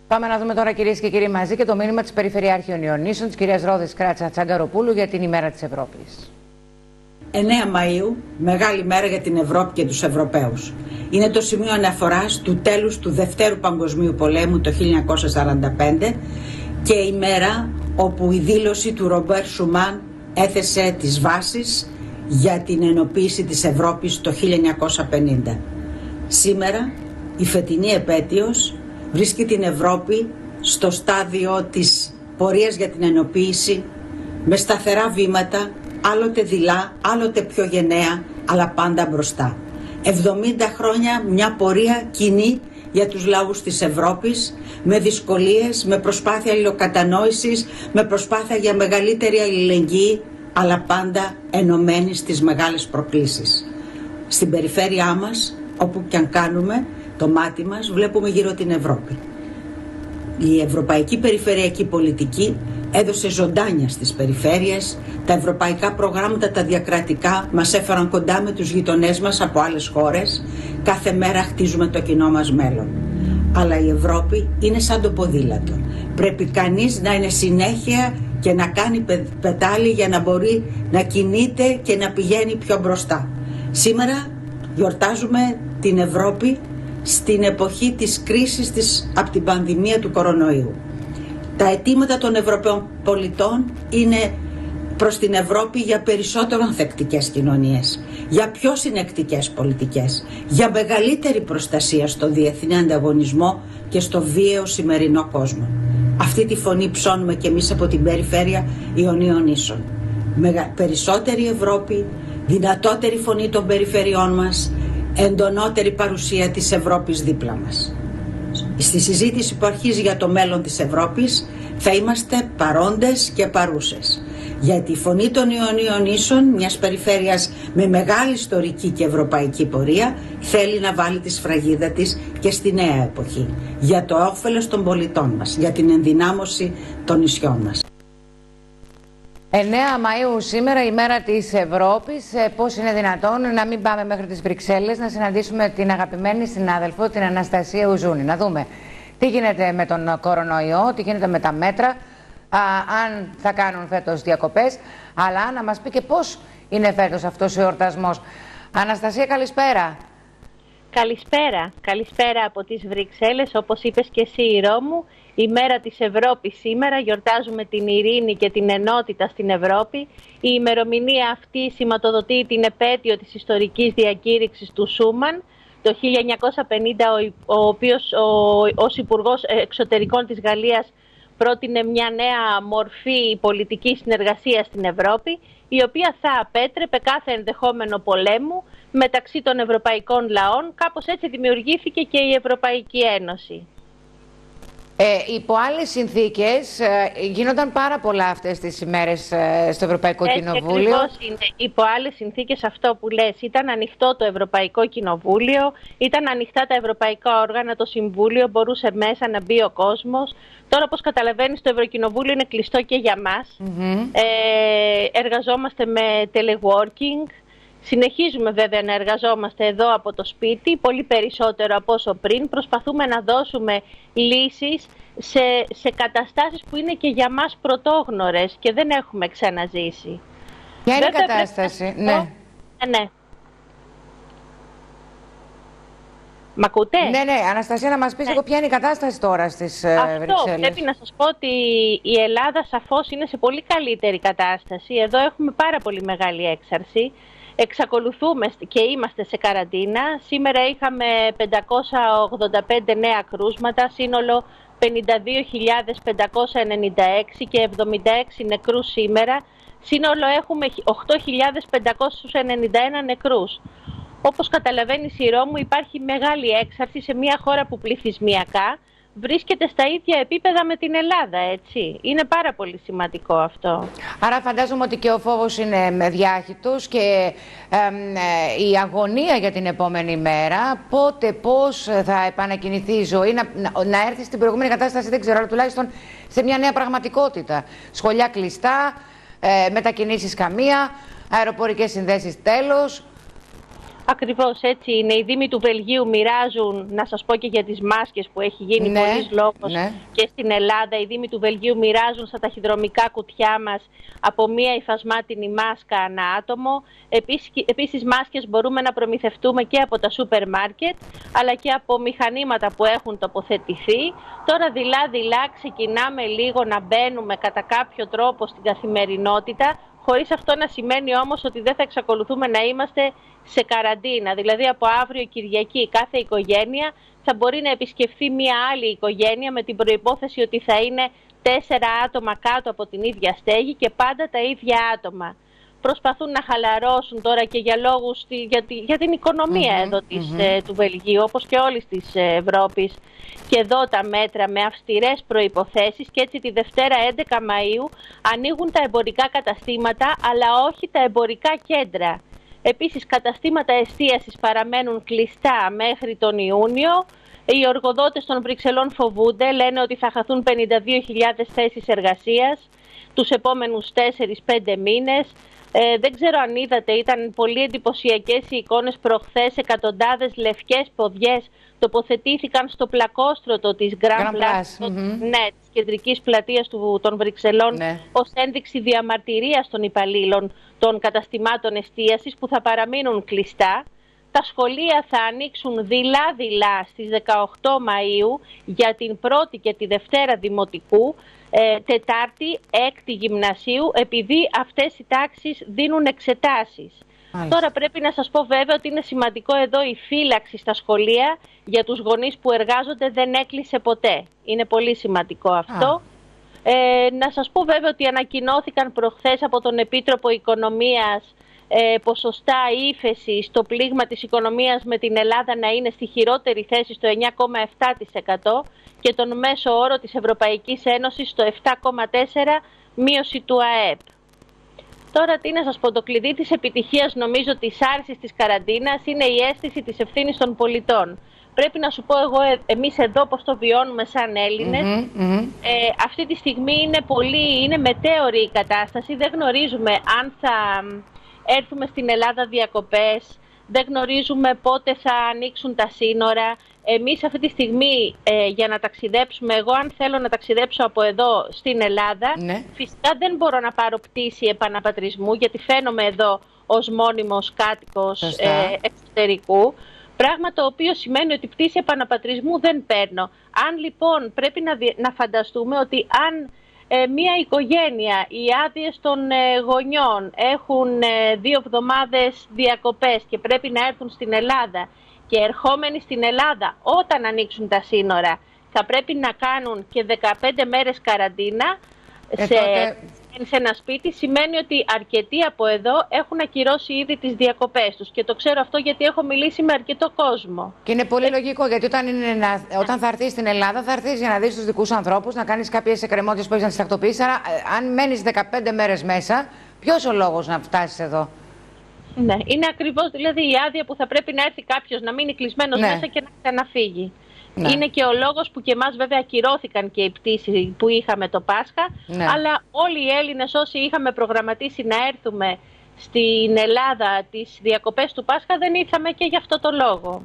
Πάμε να δούμε τώρα, κυρίες και κύριοι, μαζί και το μήνυμα της Περιφερειάρχιων Ιωνίσων, της κυρίας Ρόδης Κράτσα Τσαγκαροπούλου, για την ημέρα της Ευρώπης. εννέα Μαΐου, μεγάλη μέρα για την Ευρώπη και τους Ευρωπαίους. Είναι το σημείο αναφοράς του τέλους του Δευτέρου Παγκοσμίου Πολέμου το χίλια εννιακόσια σαράντα πέντε και η μέρα όπου η δήλωση του Ρομπέρ Σουμάν έθεσε τις βάσεις για την ενοποίηση της Ευρώπης το χίλια εννιακόσια πενήντα. Σήμερα η φετινή επέτειος βρίσκει την Ευρώπη στο στάδιο της πορείας για την ενοποίηση με σταθερά βήματα, άλλοτε δειλά, άλλοτε πιο γενναία, αλλά πάντα μπροστά. εβδομήντα χρόνια μια πορεία κοινή για τους λαούς της Ευρώπης, με δυσκολίες, με προσπάθεια αλληλοκατανόησης, με προσπάθεια για μεγαλύτερη αλληλεγγύη, αλλά πάντα ενωμένοι στις μεγάλες προκλήσεις. Στην περιφέρειά μας, όπου και αν κάνουμε το μάτι μας, βλέπουμε γύρω την Ευρώπη. Η ευρωπαϊκή περιφερειακή πολιτική έδωσε ζωντάνια στις περιφέρειες, τα ευρωπαϊκά προγράμματα τα διακρατικά μας έφεραν κοντά με τους γειτονές μας από άλλες χώρες, κάθε μέρα χτίζουμε το κοινό μας μέλλον. Αλλά η Ευρώπη είναι σαν το ποδήλατο. Πρέπει κανείς να είναι συνέχεια και να κάνει πετάλι για να μπορεί να κινείται και να πηγαίνει πιο μπροστά. Σήμερα γιορτάζουμε την Ευρώπη στην εποχή της κρίσης της, από την πανδημία του κορονοϊού. Τα αιτήματα των Ευρωπαίων πολιτών είναι προς την Ευρώπη για περισσότερο ανθεκτικές κοινωνίες, για πιο συνεκτικές πολιτικές, για μεγαλύτερη προστασία στο διεθνή ανταγωνισμό και στο βίαιο σημερινό κόσμο. Αυτή τη φωνή ψώνουμε και εμείς από την περιφέρεια Ιωνίων Ίσων. Με περισσότερη Ευρώπη, δυνατότερη φωνή των περιφερειών μας, εντονότερη παρουσία της Ευρώπης δίπλα μας. Στη συζήτηση που αρχίζει για το μέλλον της Ευρώπης θα είμαστε παρόντες και παρούσες. Γιατί η φωνή των Ιωνίων Ίσων, μιας περιφέρειας με μεγάλη ιστορική και ευρωπαϊκή πορεία, θέλει να βάλει τη σφραγίδα της και στη νέα εποχή. Για το όφελος των πολιτών μας, για την ενδυνάμωση των νησιών μας. εννέα Μαΐου σήμερα, η μέρα της Ευρώπης. Πώς είναι δυνατόν να μην πάμε μέχρι τις Βρυξέλλες να συναντήσουμε την αγαπημένη συνάδελφο, την Αναστασία Ουζούνη. Να δούμε τι γίνεται με τον κορονοϊό, τι γίνεται με τα μέτρα, α, αν θα κάνουν φέτος διακοπές, αλλά να μας πει και πώς είναι φέτος αυτός ο εορτασμός. Αναστασία, καλησπέρα. Καλησπέρα. Καλησπέρα από τις Βρυξέλλες, όπως είπες και εσύ, η Ρώμου. Η μέρα της Ευρώπης σήμερα, γιορτάζουμε την ειρήνη και την ενότητα στην Ευρώπη. Η ημερομηνία αυτή σηματοδοτεί την επέτειο της ιστορικής διακήρυξης του Σούμαν το χίλια εννιακόσια πενήντα, ο οποίος ο, ως Υπουργός Εξωτερικών της Γαλλίας πρότεινε μια νέα μορφή πολιτικής συνεργασίας στην Ευρώπη, η οποία θα απέτρεπε κάθε ενδεχόμενο πολέμου μεταξύ των ευρωπαϊκών λαών. Κάπως έτσι δημιουργήθηκε και η Ευρωπαϊκή Ένωση. Ε, υπό άλλες συνθήκες ε, γίνονταν πάρα πολλά αυτές τις ημέρες ε, στο Ευρωπαϊκό Έτσι, Κοινοβούλιο. Είναι. Υπό άλλες συνθήκες αυτό που λες, ήταν ανοιχτό το Ευρωπαϊκό Κοινοβούλιο, ήταν ανοιχτά τα ευρωπαϊκά όργανα, το Συμβούλιο, μπορούσε μέσα να μπει ο κόσμος. Τώρα, όπως καταλαβαίνεις, το Ευρωκοινοβούλιο είναι κλειστό και για μας. Mm-hmm. ε, εργαζόμαστε με teleworking. Συνεχίζουμε βέβαια να εργαζόμαστε εδώ από το σπίτι, πολύ περισσότερο από όσο πριν. Προσπαθούμε να δώσουμε λύσεις σε, σε καταστάσεις που είναι και για μας πρωτόγνωρες και δεν έχουμε ξαναζήσει. Ποια είναι η κατάσταση? Ναι. Ε, ναι. Μ' ακούτε? Ναι, ναι. Αναστασία, να μας πεις ναι. εγώ ποια είναι η κατάσταση τώρα στις Αυτό, Βρυξέλλες. Πρέπει να σας πω ότι η Ελλάδα σαφώς είναι σε πολύ καλύτερη κατάσταση. Εδώ έχουμε πάρα πολύ μεγάλη έξαρση. Εξακολουθούμε και είμαστε σε καραντίνα. Σήμερα είχαμε πεντακόσια ογδόντα πέντε νέα κρούσματα, σύνολο πενήντα δύο χιλιάδες πεντακόσια ενενήντα έξι και εβδομήντα έξι νεκρούς σήμερα. Σύνολο έχουμε οκτώ χιλιάδες πεντακόσιους ενενήντα ένα νεκρούς. Όπως καταλαβαίνεις, η Ρώμου, υπάρχει μεγάλη έξαρση σε μια χώρα που πληθυσμιακά βρίσκεται στα ίδια επίπεδα με την Ελλάδα, έτσι. Είναι πάρα πολύ σημαντικό αυτό. Άρα φαντάζομαι ότι και ο φόβος είναι διάχυτος και ε, ε, η αγωνία για την επόμενη μέρα, πότε, πώς θα επανακινηθεί η ζωή, να, να, να έρθει στην προηγούμενη κατάσταση, δεν ξέρω, αλλά τουλάχιστον σε μια νέα πραγματικότητα. Σχολιά κλειστά, ε, μετακινήσεις καμία, αεροπορικές συνδέσεις τέλος. Ακριβώς έτσι είναι. Οι δήμοι του Βελγίου μοιράζουν, να σας πω και για τις μάσκες που έχει γίνει ναι, πολλής λόγος ναι. και στην Ελλάδα, οι δήμοι του Βελγίου μοιράζουν στα ταχυδρομικά κουτιά μας από μία υφασμάτινη μάσκα ανά άτομο. Επίσης, επίσης μάσκες μπορούμε να προμηθευτούμε και από τα σούπερ μάρκετ, αλλά και από μηχανήματα που έχουν τοποθετηθεί. Τώρα δειλά-δειλά ξεκινάμε λίγο να μπαίνουμε κατά κάποιο τρόπο στην καθημερινότητα, χωρίς αυτό να σημαίνει όμως ότι δεν θα εξακολουθούμε να είμαστε σε καραντίνα. Δηλαδή από αύριο Κυριακή κάθε οικογένεια θα μπορεί να επισκεφθεί μία άλλη οικογένεια με την προϋπόθεση ότι θα είναι τέσσερα άτομα κάτω από την ίδια στέγη και πάντα τα ίδια άτομα. Προσπαθούν να χαλαρώσουν τώρα και για λόγους για, τη, για την οικονομία mm-hmm, εδώ της, mm-hmm. ε, του Βελγίου, όπως και όλης της Ευρώπης. Και εδώ τα μέτρα με αυστηρές προϋποθέσεις και έτσι τη Δευτέρα έντεκα Μαΐου ανοίγουν τα εμπορικά καταστήματα αλλά όχι τα εμπορικά κέντρα. Επίσης καταστήματα εστίασης παραμένουν κλειστά μέχρι τον Ιούνιο. Οι εργοδότες των Βρυξελών φοβούνται, λένε ότι θα χαθούν πενήντα δύο χιλιάδες θέσεις εργασίας τους επόμενους τέσσερις πέντε μήνες. Ε, δεν ξέρω αν είδατε, ήταν πολύ εντυπωσιακές οι εικόνες προχθές, εκατοντάδες λευκές ποδιές τοποθετήθηκαν στο πλακόστρωτο της Grand Place, mm-hmm. ναι, της κεντρικής πλατείας του, των Βρυξελών, ναι. ως ένδειξη διαμαρτυρίας των υπαλλήλων των καταστημάτων εστίασης που θα παραμείνουν κλειστά. Τα σχολεία θα ανοίξουν δειλά-δειλά στις δεκαοκτώ Μαΐου για την πρώτη και τη Δευτέρα Δημοτικού, ε, Τετάρτη, έκτη Γυμνασίου, επειδή αυτές οι τάξεις δίνουν εξετάσεις. Μάλιστα. Τώρα πρέπει να σας πω βέβαια ότι είναι σημαντικό εδώ η φύλαξη στα σχολεία για τους γονείς που εργάζονται δεν έκλεισε ποτέ. Είναι πολύ σημαντικό αυτό. Ε, να σας πω βέβαια ότι ανακοινώθηκαν προχθές από τον Επίτροπο Οικονομίας ε, ποσοστά ύφεση στο πλήγμα της οικονομίας με την Ελλάδα να είναι στη χειρότερη θέση στο εννιά κόμμα επτά τοις εκατό και τον μέσο όρο της Ευρωπαϊκής Ένωσης στο επτά κόμμα τέσσερα τοις εκατό μείωση του ΑΕΠ. Τώρα τι να σας πω, το κλειδί της επιτυχίας νομίζω της άρσης της καραντίνας είναι η αίσθηση της ευθύνης των πολιτών. Πρέπει να σου πω εγώ, ε, εμείς εδώ πώς το βιώνουμε σαν Έλληνες, mm-hmm, mm-hmm. Ε, αυτή τη στιγμή είναι πολύ, είναι μετέωρη η κατάσταση, δεν γνωρίζουμε αν θα έρθουμε στην Ελλάδα διακοπές, δεν γνωρίζουμε πότε θα ανοίξουν τα σύνορα. Εμείς αυτή τη στιγμή ε, για να ταξιδέψουμε, εγώ αν θέλω να ταξιδέψω από εδώ στην Ελλάδα, ναι. φυσικά δεν μπορώ να πάρω πτήση επαναπατρισμού γιατί φαίνομαι εδώ ως μόνιμος κάτοικος ε, εξωτερικού. Πράγμα το οποίο σημαίνει ότι πτήση επαναπατρισμού δεν παίρνω. Αν λοιπόν πρέπει να, να φανταστούμε ότι αν ε, μια οικογένεια, οι άδειες των ε, γονιών έχουν ε, δύο εβδομάδες διακοπές και πρέπει να έρθουν στην Ελλάδα και ερχόμενοι στην Ελλάδα όταν ανοίξουν τα σύνορα θα πρέπει να κάνουν και δεκαπέντε μέρες καραντίνα ε, σε, τότε... σε ένα σπίτι, σημαίνει ότι αρκετοί από εδώ έχουν ακυρώσει ήδη τις διακοπές τους και το ξέρω αυτό γιατί έχω μιλήσει με αρκετό κόσμο. Και είναι πολύ ε... λογικό γιατί όταν, είναι να, όταν θα έρθεις στην Ελλάδα θα έρθεις για να δεις τους δικούς ανθρώπους, να κάνεις κάποιες εκκρεμότητες που έχεις να τις τακτοποιήσεις, άρα αν μένεις δεκαπέντε μέρες μέσα, ποιος ο λόγος να φτάσεις εδώ? Ναι, είναι ακριβώς δηλαδή η άδεια που θα πρέπει να έρθει κάποιος να μείνει κλεισμένος ναι. μέσα και να ξαναφύγει. Ναι. Είναι και ο λόγος που και εμάς βέβαια ακυρώθηκαν και οι πτήσεις που είχαμε το Πάσχα, ναι. αλλά όλοι οι Έλληνες όσοι είχαμε προγραμματίσει να έρθουμε στην Ελλάδα τις διακοπές του Πάσχα δεν ήρθαμε και γι' αυτό το λόγο.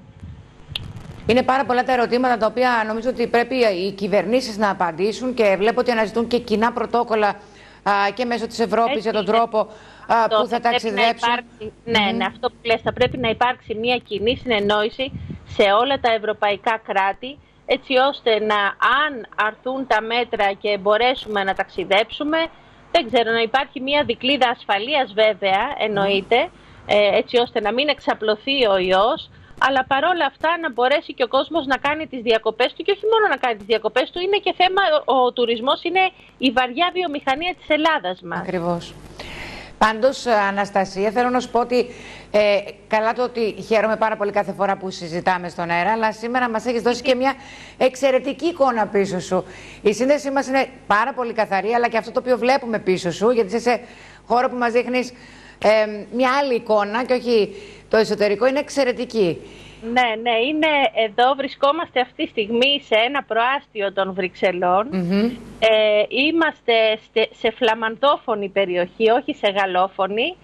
Είναι πάρα πολλά τα ερωτήματα τα οποία νομίζω ότι πρέπει οι κυβερνήσεις να απαντήσουν και βλέπω ότι αναζητούν και κοινά πρωτόκολλα α, και μέσω της Ευρώπης έτσι, για τον τρόπο α, που θα ταξιδέψουν. Υπάρξει, ναι, mm-hmm. ναι, αυτό που λες, θα πρέπει να υπάρξει μια κοινή συνεννόηση σε όλα τα ευρωπαϊκά κράτη, έτσι ώστε να αν αρθούν τα μέτρα και μπορέσουμε να ταξιδέψουμε, δεν ξέρω, να υπάρχει μια δικλείδα ασφαλείας βέβαια, εννοείται, ε, έτσι ώστε να μην εξαπλωθεί ο ιός, αλλά παρόλα αυτά να μπορέσει και ο κόσμος να κάνει τις διακοπές του και όχι μόνο να κάνει τις διακοπές του, είναι και θέμα, ο, ο τουρισμός είναι η βαριά βιομηχανία της Ελλάδας μας. Ακριβώς. Πάντως, Αναστασία, θέλω να σου πω ότι ε, καλά το ότι χαίρομαι πάρα πολύ κάθε φορά που συζητάμε στον αέρα, αλλά σήμερα μας έχεις δώσει και μια εξαιρετική εικόνα πίσω σου. Η σύνδεσή μας είναι πάρα πολύ καθαρή, αλλά και αυτό το οποίο βλέπουμε πίσω σου, γιατί είσαι σε χώρο που μας δείχνεις ε, μια άλλη εικόνα και όχι το εσωτερικό, είναι εξαιρετική. Ναι, ναι, είναι εδώ, βρισκόμαστε αυτή τη στιγμή σε ένα προάστιο των Βρυξελών. Mm-hmm. ε, είμαστε σε φλαμανδόφωνη περιοχή, όχι σε γαλλόφωνη.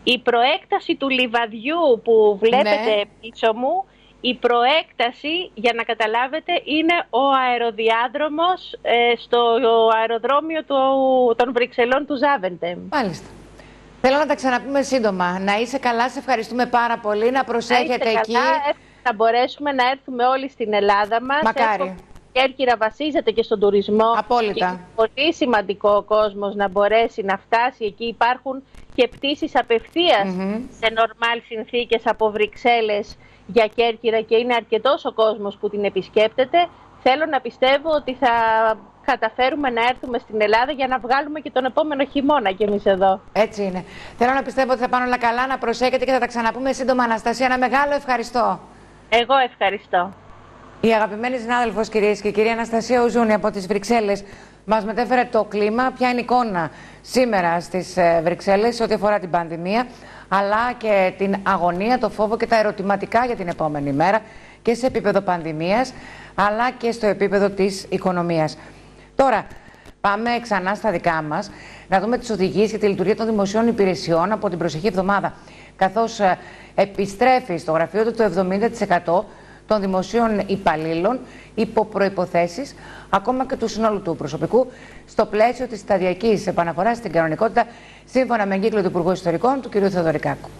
Η προέκταση του λιβαδιού που βλέπετε ναι. πίσω μου, η προέκταση, για να καταλάβετε, είναι ο αεροδιάδρομος ε, στο αεροδρόμιο του, των Βρυξελών του Ζάβεντεμ. Μάλιστα. Θέλω να τα ξαναπούμε σύντομα. Να είσαι καλά, σε ευχαριστούμε πάρα πολύ. Να προσέχετε να εκεί. Καλά, να μπορέσουμε να έρθουμε όλοι στην Ελλάδα μας. Μακάρι. Η Κέρκυρα βασίζεται και στον τουρισμό. Απόλυτα. Και είναι πολύ σημαντικό ο κόσμος να μπορέσει να φτάσει εκεί. Υπάρχουν και πτήσεις απευθείας mm-hmm. σε νορμάλ συνθήκες από Βρυξέλλες για Κέρκυρα και είναι αρκετός ο κόσμος που την επισκέπτεται. Θέλω να πιστεύω ότι θα καταφέρουμε να έρθουμε στην Ελλάδα για να βγάλουμε και τον επόμενο χειμώνα κι εμείς εδώ. Έτσι είναι. Θέλω να πιστεύω ότι θα πάνε όλα καλά, να προσέχετε και θα τα ξαναπούμε σύντομα. Αναστασία, ένα μεγάλο ευχαριστώ. Εγώ ευχαριστώ. Η αγαπημένη συνάδελφος, κυρίες και κύριοι, Αναστασία Ουζούνη από τις Βρυξέλλες, μας μετέφερε το κλίμα. Ποια είναι η εικόνα σήμερα στις Βρυξέλλες ό,τι αφορά την πανδημία, αλλά και την αγωνία, το φόβο και τα ερωτηματικά για την επόμενη μέρα και σε επίπεδο πανδημίας, αλλά και στο επίπεδο της οικονομίας. Τώρα, πάμε ξανά στα δικά μας, να δούμε τις οδηγίες για τη λειτουργία των δημοσίων υπηρεσιών από την προσεχή εβδομάδα, καθώς επιστρέφει στο γραφείο του το εβδομήντα τοις εκατό των δημοσίων υπαλλήλων υπό προϋποθέσεις, ακόμα και του συνόλου του προσωπικού, στο πλαίσιο της σταδιακής επαναφοράς στην κανονικότητα, σύμφωνα με εγκύκλιο του Υπουργού Ιστορικών, του κ. Θεοδωρικάκου.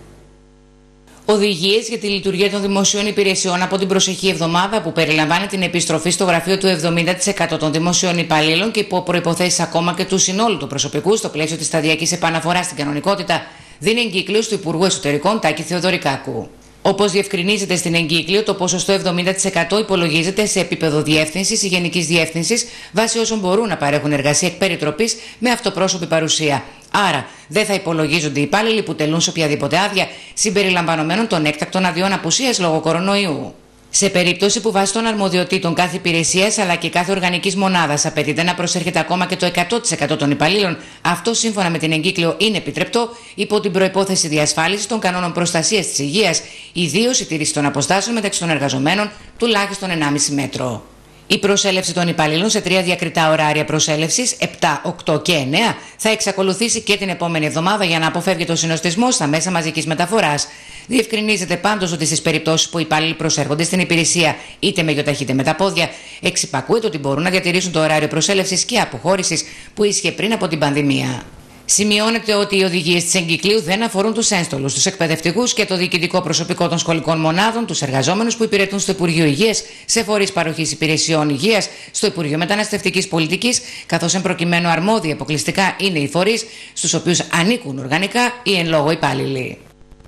Οδηγίες για τη λειτουργία των δημοσίων υπηρεσιών από την προσεχή εβδομάδα, που περιλαμβάνει την επιστροφή στο γραφείο του εβδομήντα τοις εκατό των δημοσίων υπαλλήλων και υπό προϋποθέσεις ακόμα και του συνόλου του προσωπικού, στο πλαίσιο της σταδιακής επαναφοράς στην κανονικότητα, δίνει εγκύκλιο του Υπουργού Εσωτερικών Τάκη Θεοδωρικάκου. Όπως διευκρινίζεται στην εγκύκλιο, το ποσοστό εβδομήντα τοις εκατό υπολογίζεται σε επίπεδο διεύθυνσης ή γενικής διεύθυνσης βάσει όσων μπορούν να παρέχουν εργασία εκ περιτροπής με αυτοπρόσωπη παρουσία. Άρα, δεν θα υπολογίζονται οι υπάλληλοι που τελούν σε οποιαδήποτε άδεια, συμπεριλαμβανομένων των έκτακτων αδειών απουσίας λόγω κορονοϊού. Σε περίπτωση που βάσει των αρμοδιοτήτων κάθε υπηρεσίας αλλά και κάθε οργανικής μονάδας απαιτείται να προσέρχεται ακόμα και το εκατό τοις εκατό των υπαλλήλων, αυτό σύμφωνα με την εγκύκλιο είναι επιτρεπτό υπό την προϋπόθεση διασφάλισης των κανόνων προστασίας της υγείας, ιδίως η τήρηση των αποστάσεων μεταξύ των εργαζομένων τουλάχιστον ενάμιση μέτρο. Η προσέλευση των υπαλλήλων σε τρία διακριτά ωράρια προσέλευσης, επτά, οκτώ και εννέα, θα εξακολουθήσει και την επόμενη εβδομάδα για να αποφεύγεται ο συνοστισμός στα μέσα μαζικής μεταφοράς. Διευκρινίζεται πάντως ότι στις περιπτώσεις που οι υπάλληλοι προσέρχονται στην υπηρεσία είτε με γιοταχή είτε με τα πόδια, εξυπακούεται ότι μπορούν να διατηρήσουν το ωράριο προσέλευσης και αποχώρησης που ίσχυε πριν από την πανδημία. Σημειώνεται ότι οι οδηγίες της εγκυκλίου δεν αφορούν τους ένστολους, τους εκπαιδευτικούς και το διοικητικό προσωπικό των σχολικών μονάδων, τους εργαζόμενους που υπηρετούν στο Υπουργείο Υγείας, σε φορείς παροχής υπηρεσιών υγείας, στο Υπουργείο Μεταναστευτικής Πολιτικής, καθώς εν προκειμένου αρμόδιοι αποκλειστικά είναι οι φορείς στους οποίους ανήκουν οργανικά οι εν λόγω υπάλληλοι.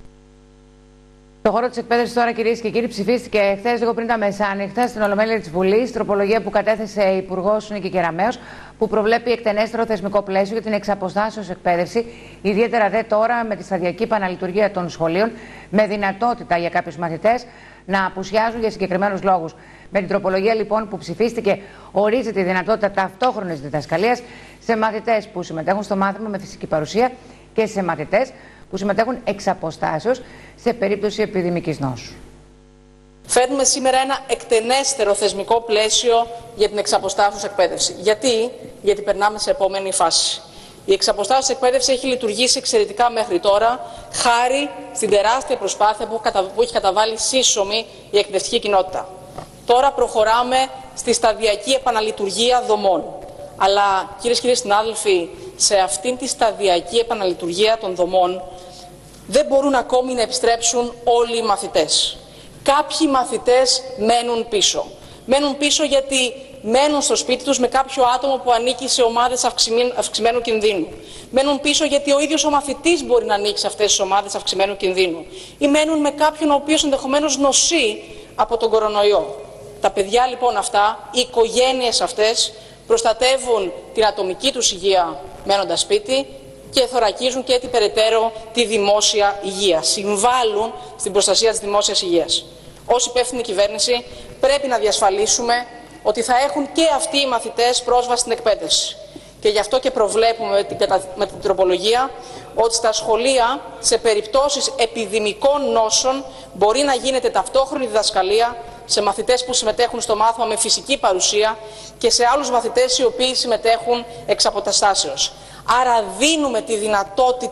Το χώρο τη εκπαίδευση τώρα, κυρίες και κύριοι, ψηφίστηκε χθες λίγο πριν τα μεσάνυχτα στην Ολομέλεια της Βουλής τροπολογία που κατέθεσε η Υπουργός Νίκη Κεραμέως, που προβλέπει εκτενέστερο θεσμικό πλαίσιο για την εξαποστάσεως εκπαίδευση, ιδιαίτερα δε τώρα με τη σταδιακή επαναλειτουργία των σχολείων, με δυνατότητα για κάποιους μαθητές να απουσιάζουν για συγκεκριμένους λόγους. Με την τροπολογία λοιπόν που ψηφίστηκε, ορίζεται η δυνατότητα ταυτόχρονης διδασκαλίας σε μαθητές που συμμετέχουν στο μάθημα με φυσική παρουσία και σε μαθητές που συμμετέχουν εξ αποστάσεως σε περίπτωση επιδημικής νόσου. Φέρνουμε σήμερα ένα εκτενέστερο θεσμικό πλαίσιο για την εξαποστάσεως εκπαίδευση. Γιατί? Γιατί περνάμε σε επόμενη φάση. Η εξαποστάσεως εκπαίδευση έχει λειτουργήσει εξαιρετικά μέχρι τώρα, χάρη στην τεράστια προσπάθεια που έχει καταβάλει σύσσωμη η εκπαιδευτική κοινότητα. Τώρα προχωράμε στη σταδιακή επαναλειτουργία δομών. Αλλά, κυρίες και κύριοι συνάδελφοι, σε αυτήν τη σταδιακή επαναλειτουργία των δομών δεν μπορούν ακόμη να επιστρέψουν όλοι οι μαθητές. Κάποιοι μαθητές μένουν πίσω. Μένουν πίσω γιατί μένουν στο σπίτι τους με κάποιο άτομο που ανήκει σε ομάδες αυξημένου κινδύνου. Μένουν πίσω γιατί ο ίδιος ο μαθητής μπορεί να ανήκει σε αυτές τις ομάδες αυξημένου κινδύνου. Ή μένουν με κάποιον ο οποίος ενδεχομένως νοσεί από τον κορονοϊό. Τα παιδιά λοιπόν αυτά, οι οικογένειες αυτές, προστατεύουν την ατομική τους υγεία μένοντας σπίτι και θωρακίζουν και την περαιτέρω τη δημόσια υγεία. Συμβάλλουν στην προστασία της δημόσιας υγείας. Ως υπεύθυνη κυβέρνηση πρέπει να διασφαλίσουμε ότι θα έχουν και αυτοί οι μαθητές πρόσβαση στην εκπαίδευση. Και γι' αυτό και προβλέπουμε με την, με την τροπολογία ότι στα σχολεία σε περιπτώσεις επιδημικών νόσων μπορεί να γίνεται ταυτόχρονη διδασκαλία σε μαθητές που συμμετέχουν στο μάθημα με φυσική παρουσία και σε άλλους μαθητές οι οποίοι συμμετέχουν εξ αποταστάσεως. Άρα δίνουμε τη δυνατότητα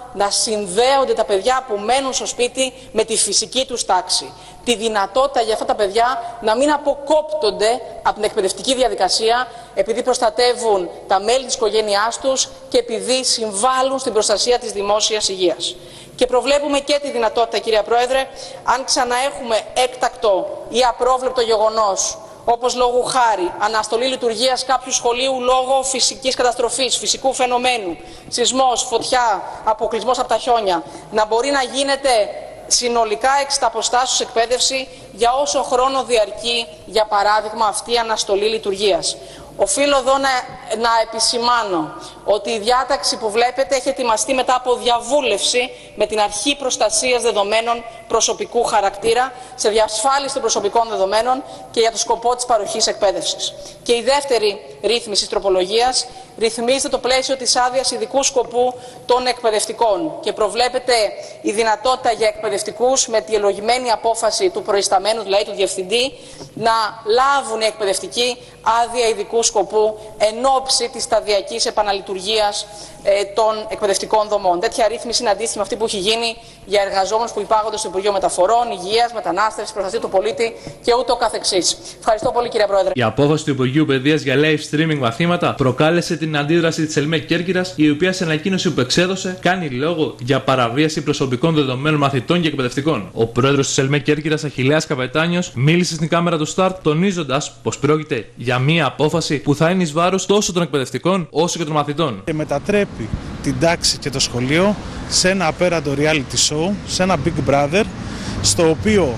να συνδέονται τα παιδιά που μένουν στο σπίτι με τη φυσική τους τάξη. Τη δυνατότητα για αυτά τα παιδιά να μην αποκόπτονται από την εκπαιδευτική διαδικασία επειδή προστατεύουν τα μέλη της οικογένειάς τους και επειδή συμβάλλουν στην προστασία της δημόσιας υγείας. Και προβλέπουμε και τη δυνατότητα, κυρία Πρόεδρε, αν ξαναέχουμε έκτακτο ή απρόβλεπτο γεγονός, όπως λόγου χάρη αναστολή λειτουργίας κάποιου σχολείου λόγω φυσικής καταστροφής, φυσικού φαινομένου, σεισμός, φωτιά, αποκλεισμός από τα χιόνια, να μπορεί να γίνεται συνολικά εξ τα αποστάσεως εκπαίδευση για όσο χρόνο διαρκεί, για παράδειγμα, αυτή η αναστολή λειτουργίας. Οφείλω εδώ να, να επισημάνω ότι η διάταξη που βλέπετε έχει ετοιμαστεί μετά από διαβούλευση με την Αρχή Προστασίας Δεδομένων Προσωπικού Χαρακτήρα σε διασφάλιση των προσωπικών δεδομένων και για το σκοπό της παροχής εκπαίδευσης. Και η δεύτερη ρύθμιση της τροπολογίας ρυθμίζεται το πλαίσιο της άδειας ειδικού σκοπού των εκπαιδευτικών και προβλέπεται η δυνατότητα για εκπαιδευτικούς με τη ελογημένη απόφαση του προϊσταμένου, δηλαδή του διευθυντή, να λάβουν οι εκπαιδευτικοί άδεια ειδικού σκοπού εν ώψη της σταδιακής επαναλειτουργίας ε, των εκπαιδευτικών δομών. Τέτοια ρύθμιση είναι αντίστοιχη με αυτή που έχει γίνει για εργαζόμενους που υπάγονται στο Υπουργείο Μεταφορών, Υγείας, Μετανάστευσης, Προστασία του Πολίτη και ούτω καθεξής. Ευχαριστώ πολύ, κύριε Πρόεδρε. Η απόφαση του Υπουργείου Παιδείας για live streaming μαθήματα προκάλεσε την αντίδραση της ΕΛΜΕ Κέρκυρας, η οποία σε ανακοίνωση που εξέδωσε κάνει λόγο για παραβίαση προσωπικών δεδομένων μαθητών και εκπαιδευτικών. Ο πρόεδρος της ΕΛΜΕ Κέρκυρας, Αχιλλέας Καπετάνιος, μίλησε στην κάμερα του Start τονίζοντας πως πρόκειται για μία απόφαση που θα είναι εις βάρος τόσο των εκπαιδευτικών όσο και των μαθητών. Και μετατρέπει την τάξη και το σχολείο σε ένα απέραντο reality show, σε ένα Big Brother, στο οποίο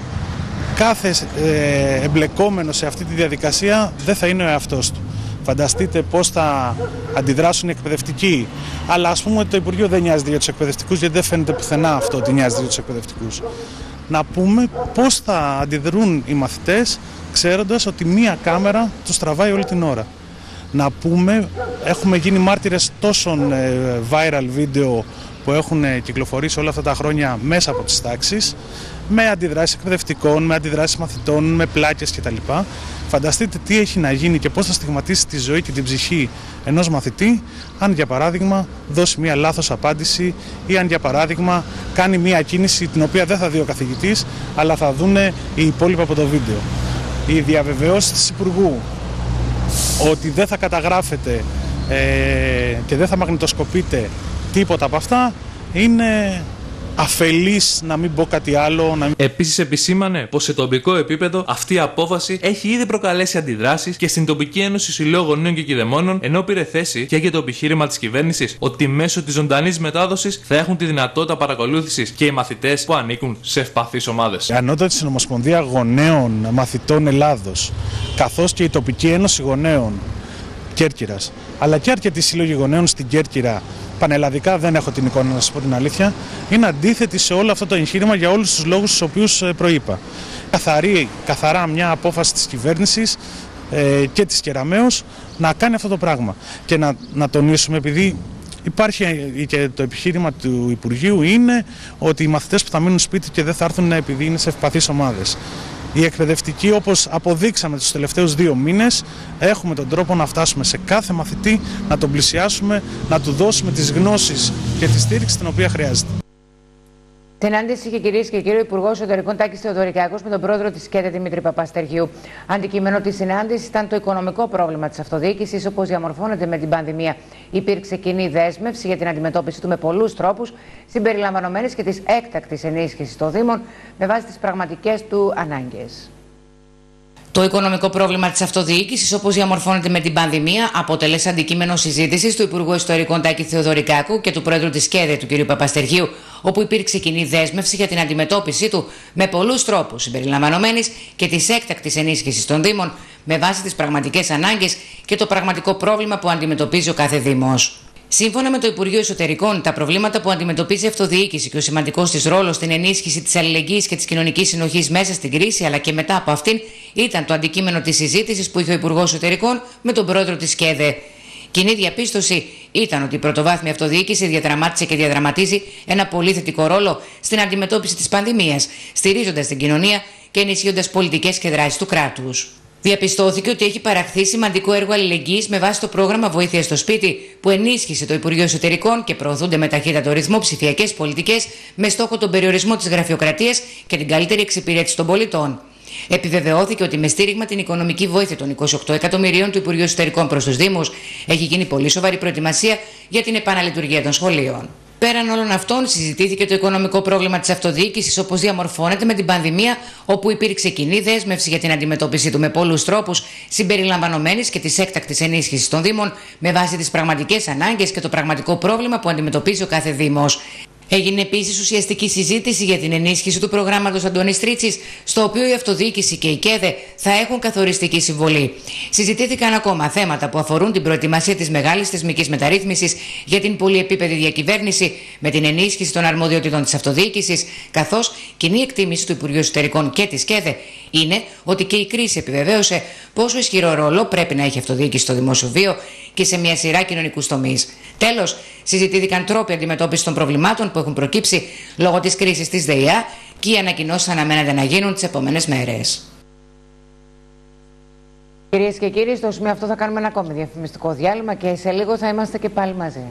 κάθε ε, εμπλεκόμενο σε αυτή τη διαδικασία δεν θα είναι ο εαυτός του. Φανταστείτε πώς θα αντιδράσουν οι εκπαιδευτικοί. Αλλά ας πούμε ότι το Υπουργείο δεν νοιάζεται για τους εκπαιδευτικούς, γιατί δεν φαίνεται πουθενά αυτό ότι νοιάζεται για τους εκπαιδευτικούς. Να πούμε πώς θα αντιδρούν οι μαθητές, ξέροντας ότι μία κάμερα τους τραβάει όλη την ώρα. Να πούμε, έχουμε γίνει μάρτυρες τόσων ε, viral βίντεο που έχουν κυκλοφορήσει όλα αυτά τα χρόνια μέσα από τις τάξεις, με αντιδράσεις εκπαιδευτικών, με αντιδράσεις μαθητών, με πλάκες κτλ. Φανταστείτε τι έχει να γίνει και πώς θα στιγματίσει τη ζωή και την ψυχή ενός μαθητή, αν για παράδειγμα δώσει μία λάθος απάντηση ή αν για παράδειγμα κάνει μία κίνηση την οποία δεν θα δει ο καθηγητής, αλλά θα δουν οι υπόλοιποι από το βίντεο. Η διαβεβαιώση της Υπουργού ότι δεν θα καταγράφεται ε, και δεν θα μαγνητοσκοπείτε τίποτα από αυτά είναι αφελής, να μην πω κάτι άλλο. Να μην... Επίσης επισήμανε πως σε τοπικό επίπεδο αυτή η απόφαση έχει ήδη προκαλέσει αντιδράσεις και στην τοπική ένωση συλλόγων γονέων και κηδεμόνων, ενώ πήρε θέση και για το επιχείρημα της κυβέρνησης ότι μέσω της ζωντανής μετάδοσης θα έχουν τη δυνατότητα παρακολούθησης και οι μαθητές που ανήκουν σε ευπαθείς ομάδες. Η Ανώτατη Συνομοσπονδία Γονέων Μαθητών Ελλάδος, καθώς και η τοπική ένωση γονέων Κέρκυρας, αλλά και αρκετοί σύλλογοι γονέων στην Κέρκυρα, πανελλαδικά δεν έχω την εικόνα να σας πω την αλήθεια, είναι αντίθετη σε όλο αυτό το εγχείρημα για όλους τους λόγους τους οποίους προείπα. Καθαρή, καθαρά μια απόφαση της κυβέρνησης ε, και της Κεραμέως να κάνει αυτό το πράγμα. Και να, να τονίσουμε, επειδή υπάρχει και το επιχείρημα του Υπουργείου είναι ότι οι μαθητές που θα μείνουν σπίτι και δεν θα έρθουν επειδή είναι σε ευπαθείς ομάδες. Οι εκπαιδευτικοί, όπως αποδείξαμε τους τελευταίους δύο μήνες, έχουμε τον τρόπο να φτάσουμε σε κάθε μαθητή, να τον πλησιάσουμε, να του δώσουμε τις γνώσεις και τη στήριξη την οποία χρειάζεται. Συνάντηση είχε, κυρίες και κύριοι, Υπουργός Εσωτερικών Τάκης Θεοδωρικάκος με τον πρόεδρο της ΚΕΔΕ Δημήτρη Παπαστεργίου. Αντικείμενο της συνάντησης ήταν το οικονομικό πρόβλημα της αυτοδιοίκησης, όπως διαμορφώνεται με την πανδημία. Υπήρξε κοινή δέσμευση για την αντιμετώπιση του με πολλούς τρόπους, συμπεριλαμβανομένης και της έκτακτης ενίσχυσης των Δήμων με βάση τις πραγματικές του ανάγκες. Το οικονομικό πρόβλημα της αυτοδιοίκησης, όπως διαμορφώνεται με την πανδημία, αποτέλεσε αντικείμενο συζήτησης του Υπουργού Ιστορικών Τάκη Θεοδωρικάκου και του Πρόεδρου της ΚΕΔΕ, του κ. Παπαστεργίου, όπου υπήρξε κοινή δέσμευση για την αντιμετώπιση του με πολλούς τρόπους, συμπεριλαμβανομένης και της έκτακτης ενίσχυσης των Δήμων με βάση τις πραγματικές ανάγκες και το πραγματικό πρόβλημα που αντιμετωπίζει ο κάθε Δήμος. Σύμφωνα με το Υπουργείο Εσωτερικών, τα προβλήματα που αντιμετωπίζει η αυτοδιοίκηση και ο σημαντικός της ρόλος στην ενίσχυση της αλληλεγγύης και της κοινωνικής συνοχής μέσα στην κρίση αλλά και μετά από αυτήν ήταν το αντικείμενο της συζήτησης που είχε ο Υπουργός Εσωτερικών με τον πρόεδρο της ΚΕΔΕ. Κοινή διαπίστωση ήταν ότι η πρωτοβάθμια αυτοδιοίκηση διαδραμάτισε και διαδραματίζει ένα πολύ θετικό ρόλο στην αντιμετώπιση της πανδημίας, στηρίζοντας την κοινωνία και ενισχύοντας πολιτικές και δράσεις του κράτους. Διαπιστώθηκε ότι έχει παραχθεί σημαντικό έργο αλληλεγγύης με βάση το πρόγραμμα Βοήθεια στο Σπίτι, που ενίσχυσε το Υπουργείο Εσωτερικών και προωθούνται με ταχύτατο ρυθμό ψηφιακές πολιτικές με στόχο τον περιορισμό της γραφειοκρατίας και την καλύτερη εξυπηρέτηση των πολιτών. Επιβεβαιώθηκε ότι με στήριγμα την οικονομική βοήθεια των είκοσι οκτώ εκατομμυρίων του Υπουργείου Εσωτερικών προς τους Δήμους έχει γίνει πολύ σοβαρή προετοιμασία για την επαναλειτουργία των σχολείων. Πέραν όλων αυτών, συζητήθηκε το οικονομικό πρόβλημα της αυτοδιοίκησης, όπως διαμορφώνεται με την πανδημία, όπου υπήρξε κοινή δέσμευση για την αντιμετώπιση του με πολλούς τρόπους, συμπεριλαμβανομένης και της έκτακτης ενίσχυσης των Δήμων, με βάση τις πραγματικές ανάγκες και το πραγματικό πρόβλημα που αντιμετωπίζει ο κάθε Δήμος. Έγινε επίσης ουσιαστική συζήτηση για την ενίσχυση του προγράμματος Αντώνης Τρίτσης, στο οποίο η αυτοδιοίκηση και η ΚΕΔΕ θα έχουν καθοριστική συμβολή. Συζητήθηκαν ακόμα θέματα που αφορούν την προετοιμασία της μεγάλης θεσμικής μεταρρύθμισης για την πολυεπίπεδη διακυβέρνηση, με την ενίσχυση των αρμοδιοτήτων της αυτοδιοίκησης, καθώς κοινή εκτίμηση του Υπουργείου Εσωτερικών και της ΚΕΔΕ είναι ότι και η κρίση επιβεβαίωσε πόσο ισχυρό ρόλο πρέπει να έχει η αυτοδιοίκηση στο δημόσιο βίο και σε μια σειρά κοινωνικούς τομείς. Τέλος, συζητήθηκαν τρόποι αντιμετώπισης των προβλημάτων που έχουν προκύψει λόγω της κρίσης της ΔΕΙΑ και οι ανακοινώσεις αναμένεται να γίνουν τις επόμενες μέρες. Κυρίες και κύριοι, στο σημείο αυτό θα κάνουμε ένα ακόμη διαφημιστικό διάλειμμα και σε λίγο θα είμαστε και πάλι μαζί.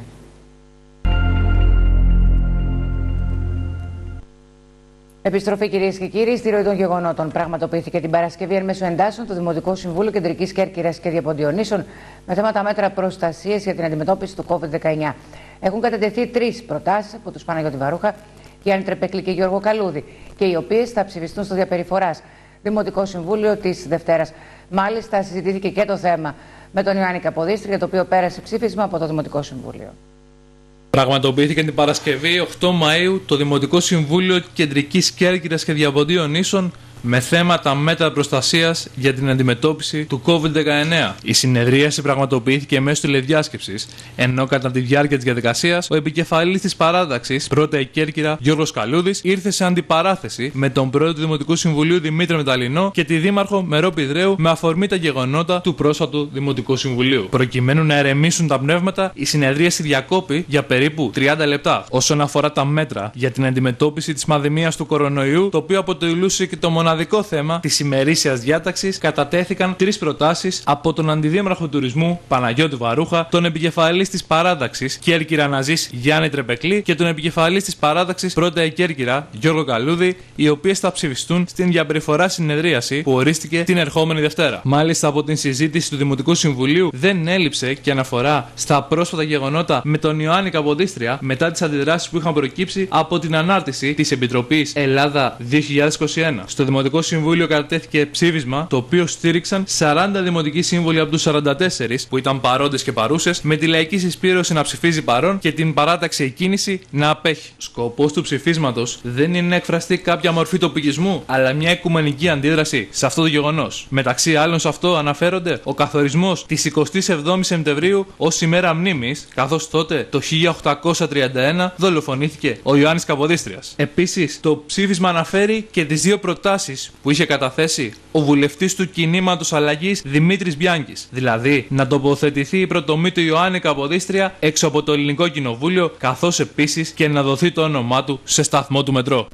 Επιστροφή, κυρίες και κύριοι, στη ροή των γεγονότων. Πραγματοποιήθηκε την Παρασκευή εν μέσω εντάσσεων το Δημοτικό Συμβούλιο Κεντρικής Κέρκυρας και Διαποντιονύσων με θέματα μέτρα προστασίας για την αντιμετώπιση του κόβιντ δεκαεννιά. Έχουν κατατεθεί τρεις προτάσεις από τους Παναγιώτη Βαρούχα, Γιάννη Τρεπεκλή και Γιώργο Καλούδη, και οι οποίες θα ψηφιστούν στο διαπεριφοράς Δημοτικό Συμβούλιο της Δευτέρας. Μάλιστα, συζητήθηκε και το θέμα με τον Ιωάννη Καποδίστρη, για το οποίο πέρασε ψήφισμα από το Δημοτικό Συμβούλιο. Πραγματοποιήθηκε την Παρασκευή οκτώ Μαΐου το Δημοτικό Συμβούλιο Κεντρικής Κέρκυρας και Διαποντίων Νήσων με θέματα μέτρα προστασίας για την αντιμετώπιση του κόβιντ δεκαεννέα. Η συνεδρίαση πραγματοποιήθηκε μέσω τηλεδιάσκεψης, ενώ κατά τη διάρκεια της διαδικασίας ο επικεφαλής της παράταξης, πρώτα η Κέρκυρα, Γιώργος Καλούδης, ήρθε σε αντιπαράθεση με τον πρόεδρο του Δημοτικού Συμβουλίου Δημήτρη Μεταλλινό και τη δήμαρχο Μερό Πιδρέου με αφορμή τα γεγονότα του πρόσφατου Δημοτικού Συμβουλίου. Προκειμένου να ερεμήσουν τα πνεύματα, η συνεδρίαση διακόπη για περίπου τριάντα λεπτά. Όσον αφορά τα μέτρα για την αντιμετώπιση της πανδημίας του κορονοϊού, το οποίο αποτελούσε και το μοναδικό θέμα της ημερήσιας διάταξης, κατατέθηκαν τρεις προτάσεις από τον Αντιδήμαρχο Τουρισμού Παναγιώτη Βαρούχα, τον επικεφαλής της παράταξης Κέρκυρα Ναζής Γιάννη Τρεπεκλή και τον επικεφαλής της παράταξης Πρώτα η Κέρκυρα Γιώργο Καλούδη, οι οποίες θα ψηφιστούν στην διαπεριφορά συνεδρίαση που ορίστηκε την ερχόμενη Δευτέρα. Μάλιστα, από την συζήτηση του Δημοτικού Συμβουλίου δεν έλειψε και αναφορά στα πρόσφατα γεγονότα με τον Ιωάννη Καποδίστρια μετά τις αντιδράσεις που είχαν προκύψει από την ανάρτηση της Επιτροπής Ελλάδα δύο χιλιάδες είκοσι ένα. Στο Δημοτικό Συμβούλιο κατατέθηκε ψήφισμα το οποίο στήριξαν σαράντα δημοτικοί σύμβολοι από τους σαράντα τέσσερις που ήταν παρόντες και παρούσες, με τη λαϊκή συσπήρωση να ψηφίζει παρόν και την παράταξη εκκίνηση να απέχει. Σκοπός του ψηφίσματος δεν είναι να εκφραστεί κάποια μορφή τοπικισμού, αλλά μια οικουμενική αντίδραση σε αυτό το γεγονός. Μεταξύ άλλων, σε αυτό αναφέρονται ο καθορισμός της εικοστής εβδόμης Σεπτεμβρίου ως ημέρα μνήμης, καθώς τότε το χίλια οκτακόσια τριάντα ένα δολοφονήθηκε ο Ιωάννης Καποδίστριας. Επίσης, το ψήφισμα αναφέρει και τις δύο προτάσεις που είχε καταθέσει ο βουλευτής του Κινήματος Αλλαγής Δημήτρης Μπιάνκης, δηλαδή να τοποθετηθεί η πρωτομή του Ιωάννη Καποδίστρια έξω από το Ελληνικό Κοινοβούλιο, καθώς επίσης και να δοθεί το όνομά του σε σταθμό του μετρό.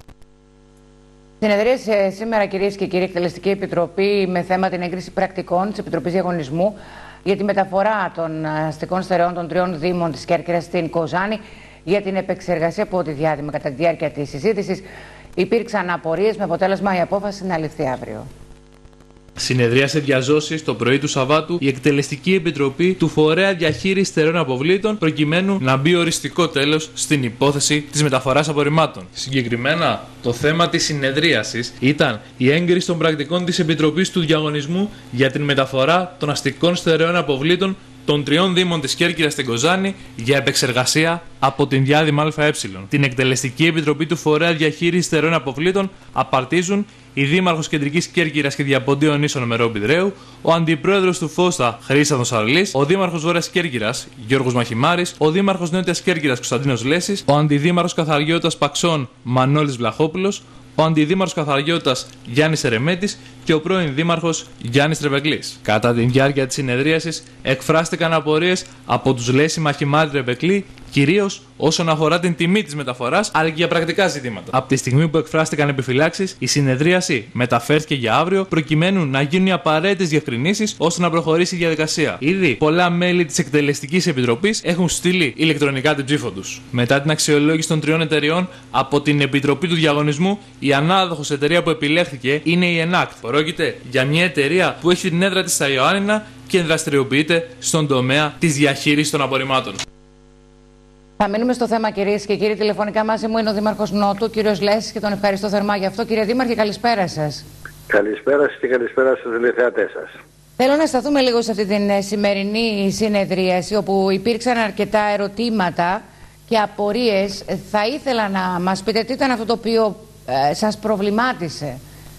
Συνεδρίασε σήμερα, κυρίες και κύριοι, Εκτελεστική Επιτροπή με θέμα την έγκριση πρακτικών της Επιτροπής Διαγωνισμού για τη μεταφορά των αστικών στερεών των τριών Δήμων της Κέρκυρας στην Κοζάνη για την επεξεργασία από τη διάδημα. Κατά τη διάρκεια της συζήτησης υπήρξαν απορίες με αποτέλεσμα η απόφαση να ληφθεί αύριο. Συνεδρίασε διαζώσεις το πρωί του Σαββάτου η Εκτελεστική Επιτροπή του Φορέα Διαχείρισης Στερεών Αποβλήτων, προκειμένου να μπει οριστικό τέλος στην υπόθεση της μεταφοράς απορριμμάτων. Συγκεκριμένα, το θέμα της συνεδρίασης ήταν η έγκριση των πρακτικών της Επιτροπής του Διαγωνισμού για την μεταφορά των αστικών στερεών αποβλήτων των τριών Δήμων της Κέρκυρας στην Κοζάνη για επεξεργασία από την διάδημα ΑΕ. Την Εκτελεστική Επιτροπή του Φορέα Διαχείρισης Στερεών Αποβλήτων απαρτίζουν η Δήμαρχος Κεντρικής Κέρκυρας και Διαποντίων Νήσων Μερό Πιδρέου, ο Αντιπρόεδρος του Φώστα Χρήσταθος Αρλής, ο Δήμαρχος Βόρειας Κέρκυρας Γιώργος Μαχημάρης, ο Δήμαρχος Νότιας Κέρκυρας Κωνσταντίνος Λέσης, ο Αντιδήμαρχος Καθαριότητας Παξών Μανώλης Βλαχόπουλος, ο Αντιδήμαρχος Καθαριότητας Γιάννης Ερεμέτης και ο πρώην δήμαρχος Γιάννης Τρεβεκλής. Κατά τη διάρκεια της συνεδρίασης εκφράστηκαν απορίες από τους λέει συμμαχημάτοι Τρεβεκλή, κυρίως όσον αφορά την τιμή της μεταφοράς, αλλά και για πρακτικά ζητήματα. Από τη στιγμή που εκφράστηκαν επιφυλάξεις, η συνεδρίαση μεταφέρθηκε για αύριο, προκειμένου να γίνουν οι απαραίτητες διευκρινήσεις ώστε να προχωρήσει η διαδικασία. Ήδη πολλά μέλη της Εκτελεστικής Επιτροπής έχουν στείλει ηλεκτρονικά την ψήφο τους. Μετά την αξιολόγηση των τριών εταιριών από την Επιτροπή του Διαγωνισμού, η ανάδοχος εταιρεία που επιλέχθηκε είναι η ΕΝΑΚΤ. Πρόκειται για μια εταιρεία που έχει την έδρα της στα Ιωάννινα και δραστηριοποιείται στον τομέα της διαχείρισης των απορριμμάτων. Θα μείνουμε στο θέμα, κυρίες και κύριοι. Τηλεφωνικά μαζί μου είναι ο Δήμαρχος Νότου, κύριος Λέσης, και τον ευχαριστώ θερμά γι' αυτό. Κύριε Δήμαρχε, καλησπέρα σας. Καλησπέρα σας και καλησπέρα στους τηλεθεατές σας. Θέλω να σταθούμε λίγο σε αυτή την σημερινή συνεδρίαση, όπου υπήρξαν αρκετά ερωτήματα και απορίες. Θα ήθελα να μας πείτε τι ήταν αυτό το οποίο ε, σας προβλημάτισε.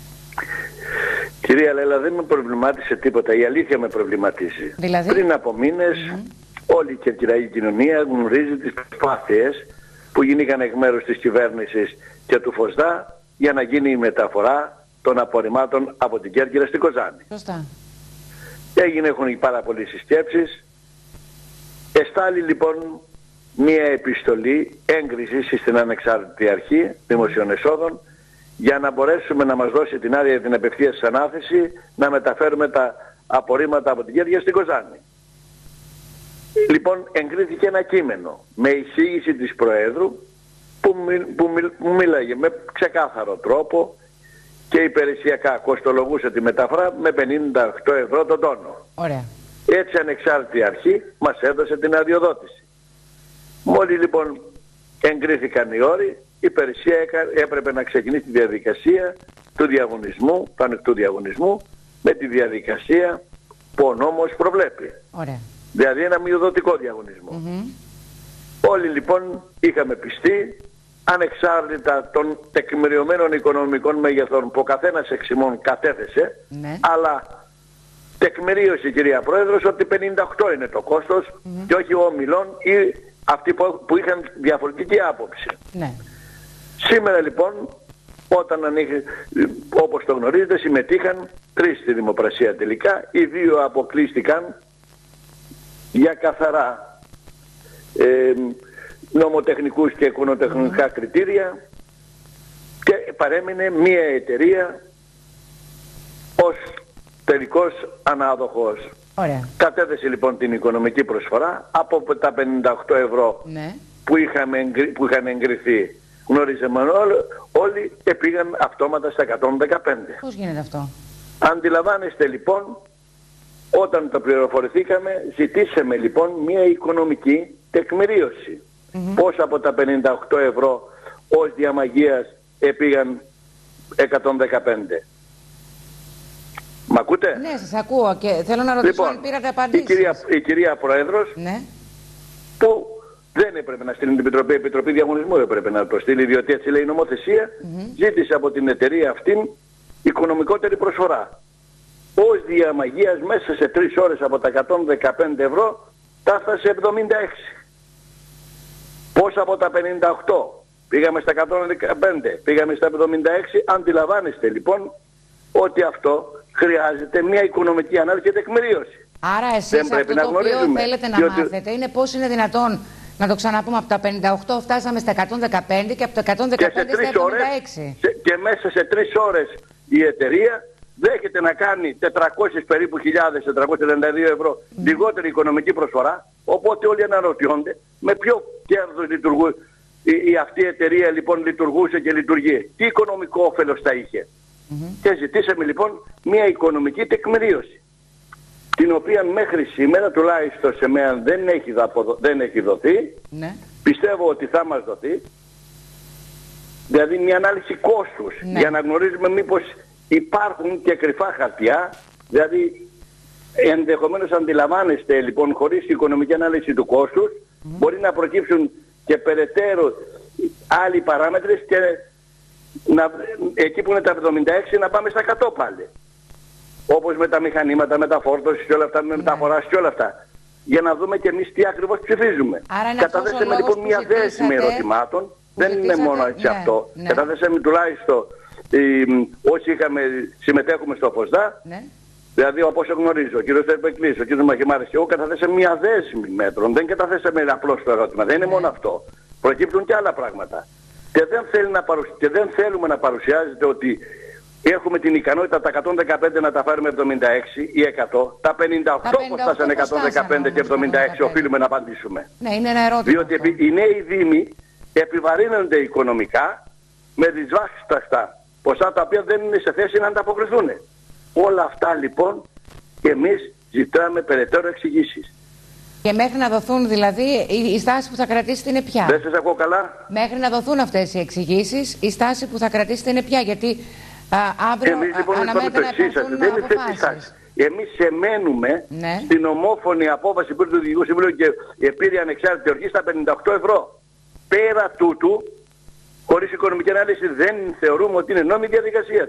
Κυρία Λέλα, δεν με προβλημάτισε τίποτα. Η αλήθεια με προβληματίζει. Δηλαδή? Πριν από μήνες, mm-hmm. όλη η κερκυραϊκή κοινωνία γνωρίζει τις προσπάθειες που γίνηκαν εκ μέρους της κυβέρνησης και του ΦΟΣΔΑ για να γίνει η μεταφορά των απορριμμάτων από την Κέρκυρα στην Κοζάνη. Σωστά. Έγινε, έχουν πάρα πολλές συσκέψεις. Εστάλει λοιπόν μία επιστολή έγκρισης στην Ανεξάρτητη Αρχή Δημοσίων Εσόδων για να μπορέσουμε να μας δώσει την άδεια την απευθείας ανάθεση να μεταφέρουμε τα απορρίμματα από την Κέρκυρα στην Κοζάνη. Λοιπόν, εγκρίθηκε ένα κείμενο με εισήγηση της Προέδρου που, μι, που, μι, που μίλαγε με ξεκάθαρο τρόπο και υπηρεσιακά κοστολογούσε τη μεταφορά με πενήντα οκτώ ευρώ τον τόνο. Ωραία. Έτσι Ανεξάρτητη Αρχή μας έδωσε την αδειοδότηση. Μόλις λοιπόν εγκρίθηκαν οι όροι, η υπηρεσία έπρεπε να ξεκινήσει τη διαδικασία του διαγωνισμού, του ανοιχτού διαγωνισμού, με τη διαδικασία που ο νόμος προβλέπει. Ωραία. Δηλαδή ένα μειοδοτικό διαγωνισμό. Mm-hmm. Όλοι λοιπόν είχαμε πιστεί, ανεξάρτητα των τεκμηριωμένων οικονομικών μεγεθών που ο καθένας εξημών κατέθεσε, ναι. αλλά τεκμηρίωσε η κυρία Πρόεδρος ότι πενήντα οκτώ είναι το κόστος mm-hmm. και όχι ομιλών ή αυτοί που είχαν διαφορετική άποψη. Ναι. Σήμερα λοιπόν, όταν ανοίγει, όπως το γνωρίζετε, συμμετείχαν τρεις στη δημοπρασία τελικά, οι δύο αποκλείστηκαν για καθαρά ε, νομοτεχνικούς και οικονοτεχνικά mm. κριτήρια και παρέμεινε μία εταιρεία ως τελικός ανάδοχος. Ωραία. Κατέθεσε λοιπόν την οικονομική προσφορά από τα πενήντα οκτώ ευρώ ναι. που, είχαμε, που είχαν εγκριθεί. Γνωρίζαμε όλοι, όλοι και πήγαν αυτόματα στα εκατόν δεκαπέντε. Πώς γίνεται αυτό? Αντιλαμβάνεστε λοιπόν, όταν το πληροφορηθήκαμε, ζητήσαμε λοιπόν μια οικονομική τεκμηρίωση. Mm-hmm. Πώς από τα πενήντα οκτώ ευρώ ως διαμαγείας επήγαν εκατόν δεκαπέντε. Μ' ακούτε? Ναι, σας ακούω και θέλω να ρωτήσω λοιπόν, αν πήρατε απαντήσεις. Η κυρία, η κυρία Πρόεδρος, ναι. που δεν έπρεπε να στείλει την Επιτροπή, Επιτροπή Διαγωνισμού έπρεπε να το στείλει, διότι έτσι λέει η νομοθεσία, mm-hmm. ζήτησε από την εταιρεία αυτήν οικονομικότερη προσφορά. Ως διαμαγείας μέσα σε τρεις ώρες από τα εκατόν δεκαπέντε ευρώ τα έφτασε εβδομήντα έξι. Πώς από τα πενήντα οκτώ πήγαμε στα εκατόν δεκαπέντε, πήγαμε στα εβδομήντα έξι. Αντιλαμβάνεστε λοιπόν ότι αυτό χρειάζεται μια οικονομική ανάλυση και τεκμηρίωση. Άρα εσείς δεν αυτό το οποίο θέλετε να διότι... μάθετε είναι πώς είναι δυνατόν, να το ξαναπούμε, από τα πενήντα οκτώ φτάσαμε στα εκατόν δεκαπέντε και από το εκατόν δεκαπέντε στα εβδομήντα έξι. Και, και μέσα σε τρεις ώρες η εταιρεία δέχεται να κάνει τετρακόσιες περίπου χιλιάδες, τετρακόσια τριάντα δύο ευρώ mm. λιγότερη οικονομική προσφορά, οπότε όλοι αναρωτιόνται με ποιο κέρδος λειτουργούν. Η, η αυτή η εταιρεία λοιπόν λειτουργούσε και λειτουργεί. Τι οικονομικό όφελος θα είχε. Mm-hmm. Και ζητήσαμε λοιπόν μια οικονομική τεκμηρίωση, την οποία μέχρι σήμερα τουλάχιστον σε μένα δεν έχει, δαποδο... δεν έχει δοθεί. Mm-hmm. Πιστεύω ότι θα μας δοθεί. Δηλαδή μια ανάλυση κόστους mm-hmm. για να γνωρίζουμε μήπως υπάρχουν και κρυφά χαρτιά. Δηλαδή ενδεχομένως αντιλαμβάνεστε λοιπόν, χωρίς οικονομική ανάλυση του κόστους mm-hmm. μπορεί να προκύψουν και περαιτέρω άλλοι παράμετρες και να, εκεί που είναι τα εβδομήντα έξι να πάμε στα εκατό πάλι. Όπως με τα μηχανήματα, με τα φόρτωση και όλα αυτά, με ναι. μεταφοράς και όλα αυτά. Για να δούμε και εμείς τι ακριβώς ψηφίζουμε. Καταθέσαμε λοιπόν μια δέσμη ερωτημάτων. Δεν είναι μόνο έτσι ναι, αυτό. Ναι. Καταθέσαμε τουλάχιστον ε, όσοι είχαμε, συμμετέχουμε στο ΦΟΣΔΑ, ναι. Δηλαδή, όπως γνωρίζω, ο κύριος Τερπεκλής, ο κύριος Μαχημάρης και εγώ καταθέσαμε μια δέσμη μέτρων. Δεν καταθέσαμε απλώς το ερώτημα. Δεν είναι μόνο αυτό. Προκύπτουν και άλλα πράγματα. Και δεν, θέλει να παρουσ... και δεν θέλουμε να παρουσιάζεται ότι έχουμε την ικανότητα τα εκατόν δεκαπέντε να τα φέρουμε εβδομήντα έξι ή εκατό. Τα πενήντα οκτώ που φτάσανε εκατόν δεκαπέντε και εβδομήντα έξι οφείλουμε να απαντήσουμε. Ναι, είναι ένα ερώτημα. Διότι αυτό. Οι νέοι δήμοι επιβαρύνονται οικονομικά με δυσβάσταχτα ποσά τα οποία δεν είναι σε θέση να ανταποκριθούν. Όλα αυτά λοιπόν εμείς ζητάμε περαιτέρω εξηγήσεις. Και μέχρι να δοθούν δηλαδή, η στάση που θα κρατήσετε είναι ποια? Δεν σας ακούω καλά. Μέχρι να δοθούν αυτές οι εξηγήσεις, η στάση που θα κρατήσετε είναι ποια? Γιατί α, αύριο εμείς, λοιπόν, αναμένεται να υπάρχουν αποφάσεις. Εμείς εμένουμε ναι. στην ομόφωνη απόφαση που του Διοικητικού Συμβουλίου και πήρε ανεξάρτητη οργή στα πενήντα οκτώ ευρώ. Πέρα τούτου, χωρίς οικονομική ανάλυση δεν θεωρούμε ότι είναι νόμιμη διαδικασία.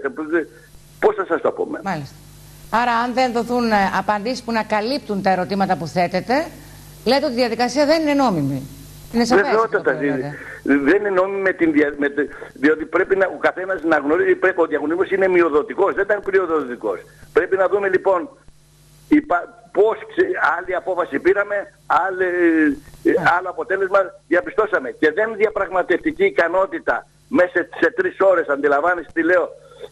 Πώς θα σας το πούμε. Μάλιστα. Άρα αν δεν δοθούν απαντήσεις που να καλύπτουν τα ερωτήματα που θέτετε, λέτε ότι η διαδικασία δεν είναι νόμιμη. Είναι σαφές. Βεβαιότατα. Δεν είναι νόμιμη με την δια... με... διότι πρέπει να... ο καθένας να γνωρίζει πρέπει... ο διαγωνισμός είναι μειοδοτικός, δεν ήταν πλειοδοτικός. Πρέπει να δούμε λοιπόν υπα... πώς ξε... άλλη απόφαση πήραμε, άλλη... άλλο αποτέλεσμα διαπιστώσαμε. Και δεν διαπραγματευτική ικανότητα μέσα σε τρεις ώρες, αντιλαμβάνεσαι τι λέω,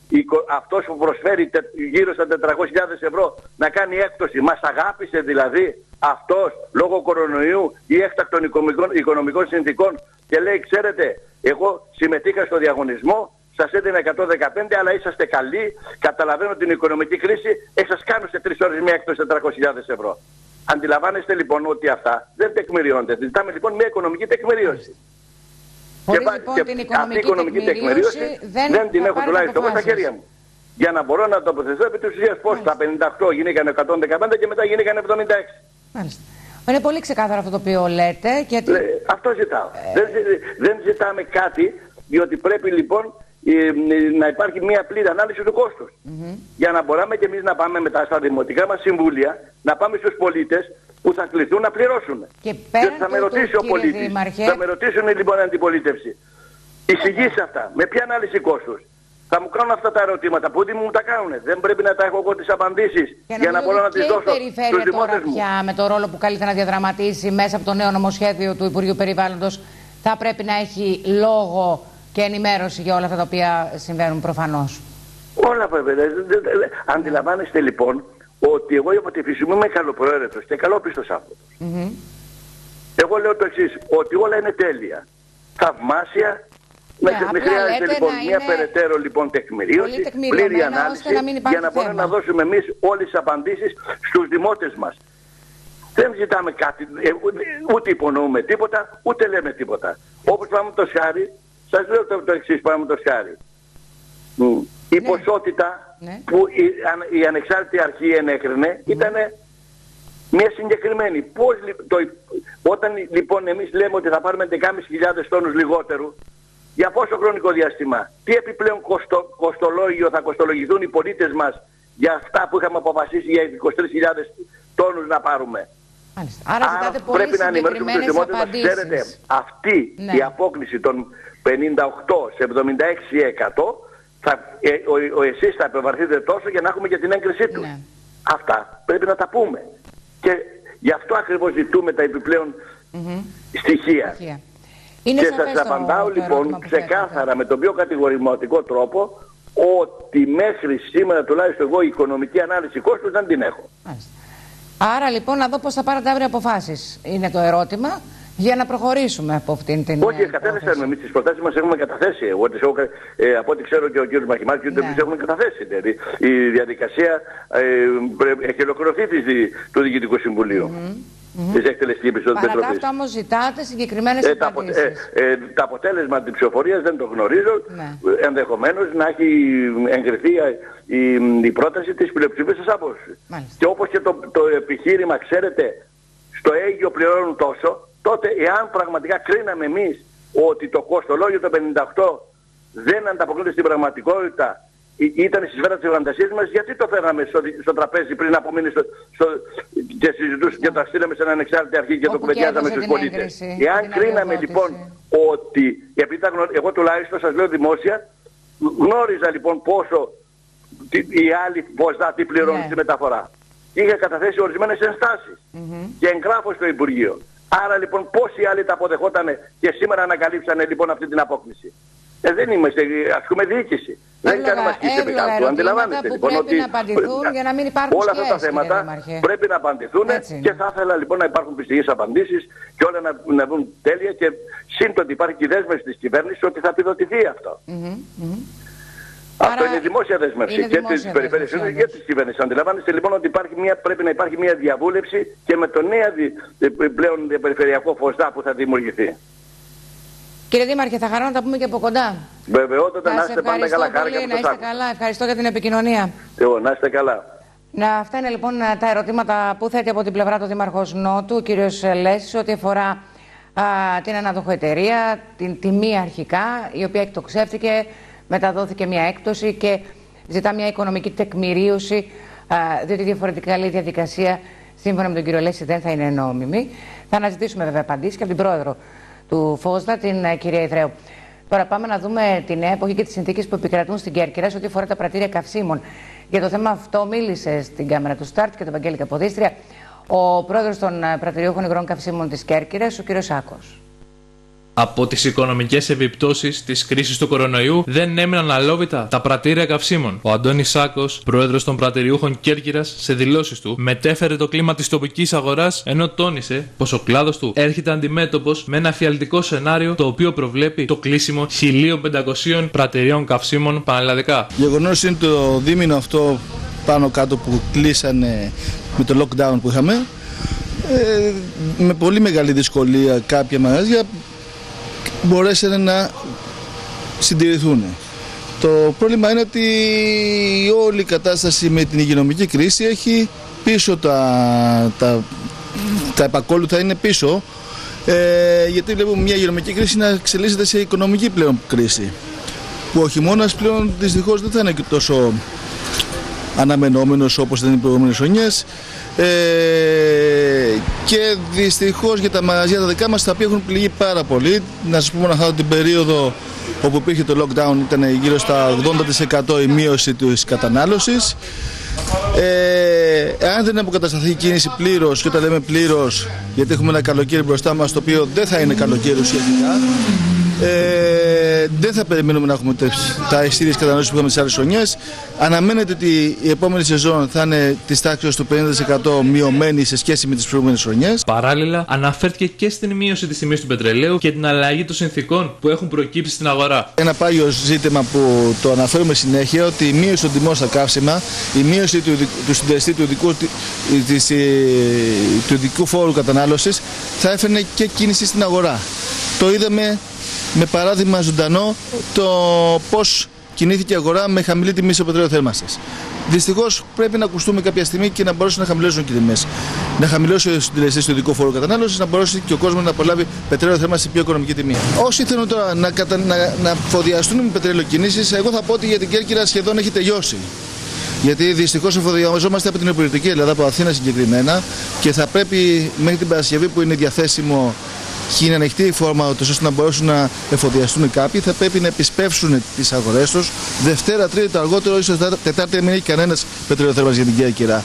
αυτός που προσφέρει γύρω στα τετρακόσιες χιλιάδες ευρώ να κάνει έκπτωση. Μας αγάπησε δηλαδή αυτός λόγω κορονοϊού ή έκτακτων οικονομικών συνθήκων και λέει, ξέρετε, εγώ συμμετείχα στο διαγωνισμό, σας έδινα εκατόν δεκαπέντε, αλλά είσαστε καλοί, καταλαβαίνω την οικονομική κρίση, ε, σας κάνω σε τρεις ώρες μια έκπτωση τετρακόσιες χιλιάδες ευρώ. Αντιλαμβάνεστε λοιπόν ότι αυτά δεν τεκμηριώνται. Ζητάμε λοιπόν μια οικονομική τεκμηρίωση. Χωρίς και, λοιπόν και την οικονομική, αυτή η οικονομική τεκμηρίωση δεν, δεν την έχω τουλάχιστον εγώ στα χέρια μου. Για να μπορώ να τοποθετηθώ επί της ουσίας πώς τα πενήντα οκτώ γίνηκαν εκατόν δεκαπέντε και μετά γίνηκαν εβδομήντα έξι. Μάλιστα. Είναι πολύ ξεκάθαρο αυτό το οποίο λέτε. Γιατί... Λέ, αυτό ζητάω. Ε... Δεν, δεν ζητάμε κάτι, διότι πρέπει λοιπόν ε, να υπάρχει μια πλήρη ανάλυση του κόστους. Mm-hmm. Για να μπορούμε και εμείς να πάμε μετά στα δημοτικά μας συμβούλια, να πάμε στους πολίτες που θα κληθούν να πληρώσουν. Και πέραν θα με ρωτήσει του, ο πολίτης. Δήμαρχε... Θα με ρωτήσουν λοιπόν αντιπολίτευση. Εισηγήσει αυτά. Με ποια ανάλυση κόστους. Θα μου κάνουν αυτά τα ερωτήματα που δεν μου τα κάνουν. Δεν πρέπει να τα έχω εγώ τις απαντήσεις για, για να μπορώ να τις δώσω στους δημότες μου. Πια με το ρόλο που καλείται να διαδραματίσει μέσα από το νέο νομοσχέδιο του Υπουργείου Περιβάλλοντος θα πρέπει να έχει λόγο και ενημέρωση για όλα αυτά τα οποία συμβαίνουν προφανώς. Όλα βέβαια. Αντιλαμβάνεστε λοιπόν ότι εγώ από τη φύση μου είμαι καλοπροαίρετος και καλόπιστος άνθρωπος. Mm-hmm. Εγώ λέω το εξής, ότι όλα είναι τέλεια. Θαυμάσια. Ναι, με χρειάζεται λοιπόν μια περαιτέρω λοιπόν τεκμηρίωση, πλήρη ανάλυση να για να μπορούμε να δώσουμε εμείς όλες τις απαντήσεις στους δημότες μας. Δεν ζητάμε κάτι, ούτε υπονοούμε τίποτα, ούτε λέμε τίποτα. Όπως πάμε το σχάρι, σας λέω το, το εξής, πάμε το σχάρι. Mm. Η ναι. ποσότητα ναι. που η, η ανεξάρτητη αρχή ενέκρινε mm. ήταν μια συγκεκριμένη. Πώς, το, όταν λοιπόν εμείς λέμε ότι θα πάρουμε δεκάμισι χιλιάδες τόνους λιγότερου, για πόσο χρονικό διάστημα, τι επιπλέον κοστο, κοστολόγιο θα κοστολογηθούν οι πολίτες μας για αυτά που είχαμε αποφασίσει για είκοσι τρεις χιλιάδες τόνους να πάρουμε. Άρα, Άρα πρέπει να ενημερώσουμε τους δημότες μας. Ξέρετε, αυτή ναι. η απόκληση των πενήντα οκτώ σε εβδομήντα έξι τοις εκατό θα, ε, ο, ο, εσείς θα επεμβαρθείτε τόσο για να έχουμε και την έγκρισή του. Ναι. Αυτά πρέπει να τα πούμε. Και γι' αυτό ακριβώς ζητούμε τα επιπλέον mm-hmm. στοιχεία. στοιχεία. Είναι και σας απαντάω λοιπόν ξεκάθαρα με τον πιο κατηγορηματικό τρόπο ότι μέχρι σήμερα τουλάχιστον εγώ η οικονομική ανάλυση κόστους δεν την έχω. Μάλιστα. Άρα λοιπόν να δω πώς θα πάρετε αύριο αποφάσεις είναι το ερώτημα για να προχωρήσουμε από αυτήν την... Όχι, κατέθεσαμε εμείς τις προτάσεις μας, έχουμε καταθέσει. Εγώ, τις έχω, ε, από ό,τι ξέρω και ο κ. Μαχημάκης και ναι. έχουμε καταθέσει. Δηλαδή, η διαδικασία ε, έχει ολοκληρωθεί του Διοικητικού Συμβουλίου. Mm-hmm. Mm-hmm. Της εκτελεστικής επιστολής Επιτροπής. Παρά τα αυτά όμως ζητάτε συγκεκριμένες ε, απαντήσεις. Ε, ε, το αποτέλεσμα της ψηφοφορίας δεν το γνωρίζω. Ναι. Ενδεχομένως να έχει εγκριθεί η, η πρόταση της πλειοψηφίας της άποψης. Και όπως και το, το επιχείρημα, ξέρετε, στο Αίγυπτο πληρώνουν τόσο, τότε εάν πραγματικά κρίναμε εμείς ότι το κοστολόγιο το πενήντα οκτώ δεν ανταποκρίνεται στην πραγματικότητα, ήταν στη σφαίρα της φαντασίας μας, γιατί το φέραμε στο, στο τραπέζι πριν από μήνες στο, στο, και συζητούσαμε και το στείλαμε σε έναν ανεξάρτητη αρχή και το κουβεντιάζαμε στους πολίτες. Εάν κρίναμε λοιπόν ότι, επειδή τα γνω... εγώ τουλάχιστον σας λέω δημόσια, γνώριζα λοιπόν πόσο τι, οι άλλοι ποσά τι πληρώνουν ναι. στη μεταφορά. Είχα καταθέσει ορισμένες ενστάσεις mm-hmm. και εγγράφω στο Υπουργείο. Άρα λοιπόν πόσοι άλλοι τα αποδεχότανε και σήμερα ανακαλύψανε λοιπόν αυτή την απόκληση. Ε, δεν είμαστε, ας πούμε, διοίκηση. Δεν κάνουμε ασκήσεις επί κάτω. Αντιλαμβάνεστε λοιπόν πρέπει ότι να απαντηθούν για να μην υπάρχουν όλα σχέσεις, αυτά τα θέματα πρέπει να απαντηθούν και θα ήθελα λοιπόν να υπάρχουν πιστικές απαντήσεις και όλα να, να βγουν τέλεια και σύντομα ότι υπάρχει και η δέσμευση της κυβέρνησης ότι θα επιδοτηθεί αυτό. Mm-hmm, mm-hmm. Αυτό άρα είναι δημόσια δέσμευση και της περιφέρειας και της κυβέρνησης. Αντιλαμβάνεστε λοιπόν ότι υπάρχει μια, πρέπει να υπάρχει μια διαβούλευση και με το νέο πλέον περιφερειακό φωσδά που θα δημιουργηθεί. Κύριε Δήμαρχε, θα χαρώ να τα πούμε και από κοντά. Βεβαιότατα, να είστε πάντα καλά. Πολύ, να είστε καλά. Ευχαριστώ για την επικοινωνία. Εγώ, να είστε καλά. Να, αυτά είναι λοιπόν τα ερωτήματα που θέτει από την πλευρά του Δήμαρχος Νότου, ο κύριος Λέσης, ό,τι αφορά α, την αναδοχο εταιρεία, την τιμή αρχικά, η οποία εκτοξεύτηκε, μεταδόθηκε μια έκπτωση και ζητά μια οικονομική τεκμηρίωση, α, διότι διαφορετικά η διαδικασία, σύμφωνα με τον κύριο Λέση, δεν θα είναι νόμιμη. Θα αναζητήσουμε βέβαια απαντήσεις και από την πρόεδρο του ΦΟΣΔΑ, την uh, κυρία Ιδραίου. Τώρα πάμε να δούμε τη νέα εποχή και τις συνθήκες που επικρατούν στην Κέρκυρα σε ό,τι αφορά τα πρατήρια καυσίμων. Για το θέμα αυτό μίλησε στην κάμερα του Σταρτ και τον Βαγγέλη Καποδίστρια ο πρόεδρος των uh, πρατηριούχων υγρών καυσίμων της Κέρκυρας, ο κύριος Σάκος. Από τις οικονομικές επιπτώσεις της κρίσης του κορονοϊού δεν έμειναν αλόβητα τα πρατήρια καυσίμων. Ο Αντώνης Σάκος, πρόεδρος των πρατηριούχων Κέρκυρας, σε δηλώσεις του μετέφερε το κλίμα της τοπικής αγοράς, ενώ τόνισε πως ο κλάδος του έρχεται αντιμέτωπος με ένα φιαλτικό σενάριο το οποίο προβλέπει το κλείσιμο χίλια πεντακόσιων πρατηριών καυσίμων πανελλαδικά. Γεγονός είναι το δίμηνο αυτό πάνω κάτω που κλείσανε με το lockdown που είχαμε, ε, με πολύ μεγάλη δυσκολία κάποια μαγαζιά μπορέσανε να συντηρηθούν. Το πρόβλημα είναι ότι όλη η κατάσταση με την υγειονομική κρίση έχει πίσω τα, τα, τα επακόλουθα είναι πίσω, ε, γιατί βλέπουμε μια υγειονομική κρίση να εξελίσσεται σε οικονομική πλέον κρίση, που ο χειμώνας πλέον δυστυχώς δεν θα είναι και τόσο αναμενόμενος όπως ήταν οι προηγούμενες χρονιές. Ε, και δυστυχώς για τα μαγαζιά τα δικά μας, τα οποία έχουν πληγεί πάρα πολύ. Να σας πούμε να την περίοδο όπου υπήρχε το lockdown ήταν γύρω στα ογδόντα τοις εκατό η μείωση της κατανάλωσης. Ε, αν δεν αποκατασταθεί η κίνηση πλήρως, και όταν λέμε πλήρως γιατί έχουμε ένα καλοκαίρι μπροστά μας το οποίο δεν θα είναι καλοκαίρι ουσιαστικά, Ε, δεν θα περιμένουμε να έχουμε τα ίδιες κατανάλωσεις που είχαμε τις άλλες χρονιές. Αναμένεται ότι η επόμενη σεζόν θα είναι της τάξης του πενήντα τοις εκατό μειωμένη σε σχέση με τις προηγούμενες χρονιές. Παράλληλα, αναφέρθηκε και στην μείωση της τιμής του πετρελαίου και την αλλαγή των συνθήκων που έχουν προκύψει στην αγορά. Ένα πάγιο ζήτημα που το αναφέρουμε συνέχεια, ότι η μείωση των τιμών στα καύσιμα, η μείωση του, του συντελεστή του ειδικού, της, του ειδικού φόρου κατανάλωσης θα έφερνε και κίνηση στην αγορά. Το είδαμε με παράδειγμα ζωντανό το πώς κινήθηκε η αγορά με χαμηλή τιμή στο πετρέλαιο θέρμανσης. Δυστυχώς πρέπει να ακουστούμε κάποια στιγμή και να μπορέσουν να χαμηλώσουν και οι τιμές. Να χαμηλώσει ο συντελεστής του ειδικού φόρου κατανάλωσης, να μπορέσει και ο κόσμος να απολάβει πετρέλαιο θέρμανσης σε πιο οικονομική τιμή. Όσοι θέλουν τώρα να, κατα... να... να φοδιαστούν με πετρέλαιο κινήσεις, εγώ θα πω ότι για την Κέρκυρα σχεδόν έχει τελειώσει. Γιατί δυστυχώς εφοδιαζόμαστε από την υπηρετική Ελλάδα, από Αθήνα συγκεκριμένα, και θα πρέπει μέχρι την Παρασκευή που είναι διαθέσιμο και είναι ανοιχτή η φόρμα, ώστε να μπορέσουν να εφοδιαστούν κάποιοι, θα πρέπει να επισπεύσουν τις αγορές τους. Δευτέρα, Τρίτη, το αργότερο, ίσως Τετάρτη, μην έχει κανένας πετρελαιοθέρμανση για την Κέρκυρα.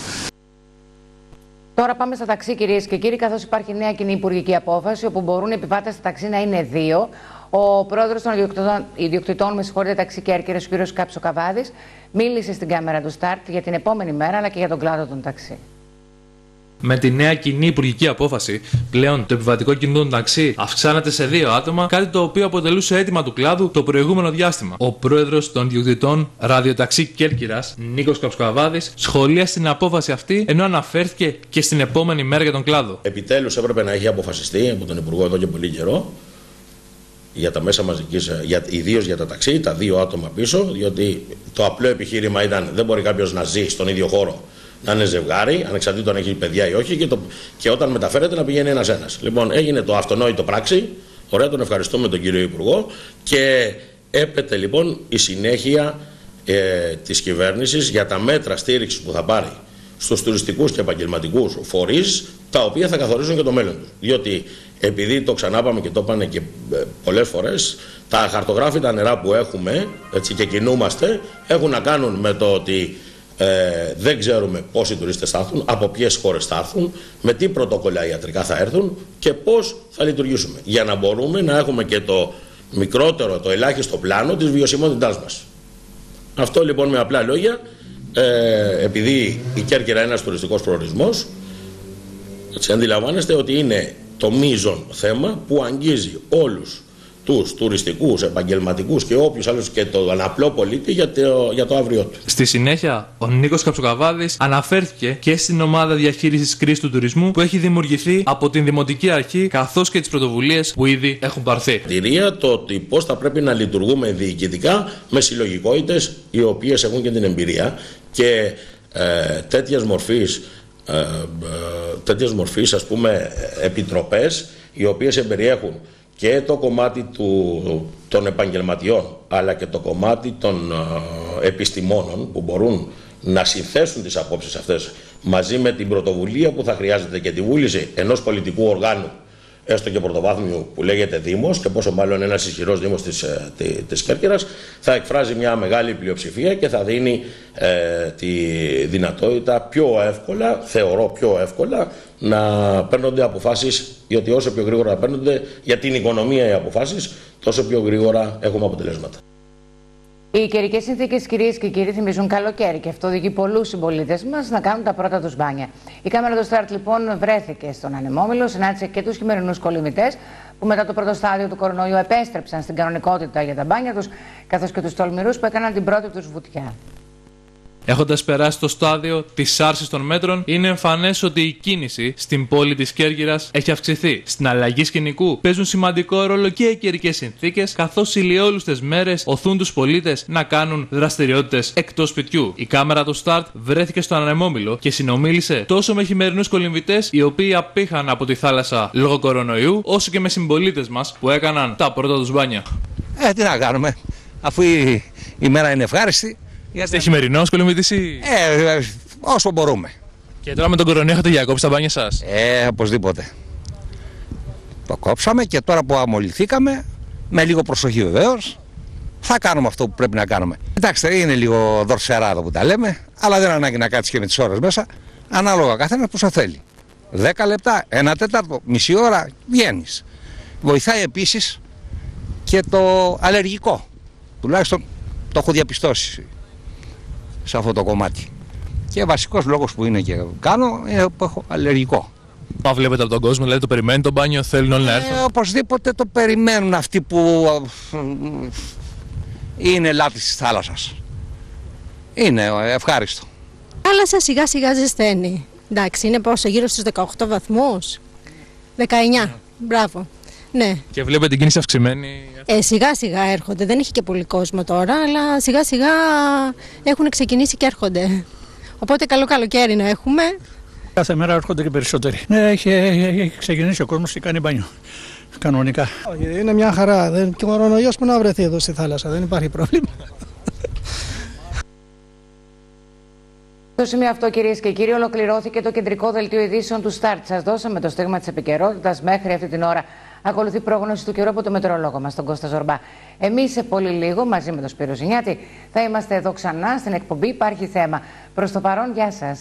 Τώρα πάμε στα ταξί, κυρίες και κύριοι, καθώς υπάρχει νέα κοινή υπουργική απόφαση, όπου μπορούν οι επιβάτες στα ταξί να είναι δύο. Ο πρόεδρος των ιδιοκτητών, ιδιοκτητών με συγχωρείτε, ταξί Κέρκυρας, ο κ. Καψοκαβάδης, μίλησε στην κάμερα του Σταρτ για την επόμενη μέρα, αλλά και για τον κλάδο των ταξί. Με τη νέα κοινή υπουργική απόφαση, πλέον το επιβατικό κινητό των ταξί αυξάνεται σε δύο άτομα, κάτι το οποίο αποτελούσε αίτημα του κλάδου το προηγούμενο διάστημα. Ο πρόεδρος των ιδιοκτητών ραδιοταξί Κέρκυρας, Νίκος Καψοκαβάδης, σχολίασε την απόφαση αυτή, ενώ αναφέρθηκε και στην επόμενη μέρα για τον κλάδο. Επιτέλους έπρεπε να έχει αποφασιστεί από τον Υπουργό εδώ και πολύ καιρό για τα μέσα μαζικής, ιδίως για τα ταξί, τα δύο άτομα πίσω, διότι το απλό επιχείρημα ήταν δεν μπορεί κάποιος να ζει στον ίδιο χώρο, να είναι ζευγάρι, ανεξαρτήτως αν έχει παιδιά ή όχι, και, το, και όταν μεταφέρεται να πηγαίνει ένας-ένας. Λοιπόν, έγινε το αυτονόητο πράξη. Ωραία, τον ευχαριστούμε τον κύριο Υπουργό. Και έπεται λοιπόν η συνέχεια ε, της κυβέρνησης για τα μέτρα στήριξης που θα πάρει στους τουριστικούς και επαγγελματικούς φορείς, τα οποία θα καθορίζουν και το μέλλον τους. Διότι επειδή το ξανάπαμε και το είπανε και πολλές φορές, τα χαρτογράφητα νερά που έχουμε, έτσι, και κινούμαστε, έχουν να κάνουν με το ότι ε, δεν ξέρουμε πόσοι τουρίστες θα έρθουν, από ποιες χώρες θα έρθουν, με τι πρωτόκολλα ιατρικά θα έρθουν και πώς θα λειτουργήσουμε, για να μπορούμε να έχουμε και το μικρότερο, το ελάχιστο πλάνο της βιωσιμότητάς μας. Αυτό λοιπόν με απλά λόγια, ε, επειδή η Κέρκυρα είναι ένας τουριστικός προορισμός, έτσι, αντιλαμβάνεστε ότι είναι το μείζον θέμα που αγγίζει όλους τους τουριστικούς, επαγγελματικούς και όποιους άλλους και τον απλό πολίτη για το, για το αύριο του. Στη συνέχεια, ο Νίκος Καψοκαβάδης αναφέρθηκε και στην ομάδα διαχείρισης κρίσης του τουρισμού που έχει δημιουργηθεί από την Δημοτική Αρχή, καθώς και τις πρωτοβουλίες που ήδη έχουν πάρθει. Τηρία το ότι πώς θα πρέπει να λειτουργούμε διοικητικά με συλλογικότητες οι οποίες έχουν και την εμπειρία και ε, τέτοιας μορφής, ε, ε, τέτοιας μορφής ας πούμε επιτροπές οι οποίες εμπεριέχουν και το κομμάτι του, των επαγγελματιών αλλά και το κομμάτι των ε, επιστημόνων που μπορούν να συνθέσουν τις απόψεις αυτές μαζί με την πρωτοβουλία που θα χρειάζεται και τη βούληση ενός πολιτικού οργάνου έστω και πρωτοβάθμιου που λέγεται Δήμος και πόσο μάλλον ένας ισχυρός Δήμος της, της Κέρκυρας θα εκφράζει μια μεγάλη πλειοψηφία και θα δίνει ε, τη δυνατότητα πιο εύκολα, θεωρώ πιο εύκολα, να παίρνονται αποφάσεις, γιατί όσο πιο γρήγορα παίρνονται για την οικονομία οι αποφάσεις, τόσο πιο γρήγορα έχουμε αποτελέσματα. Οι καιρικές συνθήκες, κυρίες και κύριοι, θυμίζουν καλοκαίρι και αυτό οδηγεί πολλούς συμπολίτες μας να κάνουν τα πρώτα τους μπάνια. Η κάμερα του Σταρτ λοιπόν βρέθηκε στον Ανεμόμυλο, συνάντησε και τους χειμερινούς κολυμβητές που μετά το πρώτο στάδιο του κορονοϊού επέστρεψαν στην κανονικότητα για τα μπάνια τους, καθώς και τους τολμηρούς που έκαναν την πρώτη τους βουτιά. Έχοντας περάσει το στάδιο της άρσης των μέτρων, είναι εμφανές ότι η κίνηση στην πόλη της Κέρκυρας έχει αυξηθεί. Στην αλλαγή σκηνικού παίζουν σημαντικό ρόλο και οι καιρικές συνθήκες, καθώς οι ηλιόλουστες μέρες οθούν τους πολίτες να κάνουν δραστηριότητες εκτός σπιτιού. Η κάμερα του Start βρέθηκε στο Ανεμόμυλο και συνομίλησε τόσο με χειμερινούς κολυμβητές, οι οποίοι απήχαν από τη θάλασσα λόγω κορονοϊού, όσο και με συμπολίτες μας που έκαναν τα πρώτα τους μπάνια. Ε, τι να κάνουμε, αφού η, η μέρα είναι ευχάριστη. Είστε χειμερινός κολυμβητής ή... Ε, όσο μπορούμε. Και τώρα με τον κορονοϊό έχετε διακόψει τα μπάνια σας? Ε, οπωσδήποτε. Το κόψαμε και τώρα που αμολυθήκαμε, με λίγο προσοχή βεβαίως, θα κάνουμε αυτό που πρέπει να κάνουμε. Κοιτάξτε, είναι λίγο δορσεράδο που τα λέμε, αλλά δεν ανάγκη να κάτσεις και με τις ώρες μέσα, ανάλογα καθένας που σε θέλει. Δέκα λεπτά, ένα τέταρτο, μισή ώρα, βγαίνεις. Βοηθάει επίσης και το αλλεργικό. Τουλάχιστον το έχω διαπιστώσει σε αυτό το κομμάτι. Και βασικός λόγος που είναι και κάνω είναι που έχω αλλεργικό. Μα βλέπετε από τον κόσμο, δηλαδή το περιμένει το μπάνιο, θέλουν όλοι να έρθουν? Ε, οπωσδήποτε το περιμένουν αυτοί που είναι λάτρεις της θάλασσας. Είναι ευχάριστο. Η θάλασσα σιγά σιγά ζεσταίνει. Εντάξει, είναι πόσο, γύρω στους δεκαοκτώ βαθμούς. δεκαεννιά, μπράβο. Ναι. Και βλέπετε την κίνηση αυξημένη? Ε, σιγά σιγά έρχονται, δεν έχει και πολύ κόσμο τώρα, αλλά σιγά σιγά έχουν ξεκινήσει και έρχονται. Οπότε καλό καλοκαίρι να έχουμε. Κάθε μέρα έρχονται και περισσότεροι. Ναι, έχει, έχει ξεκινήσει ο κόσμος και κάνει μπάνιο. Κανονικά. Είναι μια χαρά. Δεν, και ο κορονοϊός που να βρεθεί εδώ στη θάλασσα, δεν υπάρχει πρόβλημα. Στο σημείο αυτό, κυρίες και κύριοι, ολοκληρώθηκε το κεντρικό δελτίο ειδήσεων του Start. Σας δώσαμε το στίγμα της επικαιρότητας. Μέχρι αυτή την ώρα ακολουθεί πρόγνωση του καιρού από το μετεωρολόγο μας, τον Κώστα Ζορμπά. Εμείς σε πολύ λίγο, μαζί με τον Σπύρο Ζηνιάτη, θα είμαστε εδώ ξανά στην εκπομπή Υπάρχει Θέμα. Προς το παρόν, γεια σας.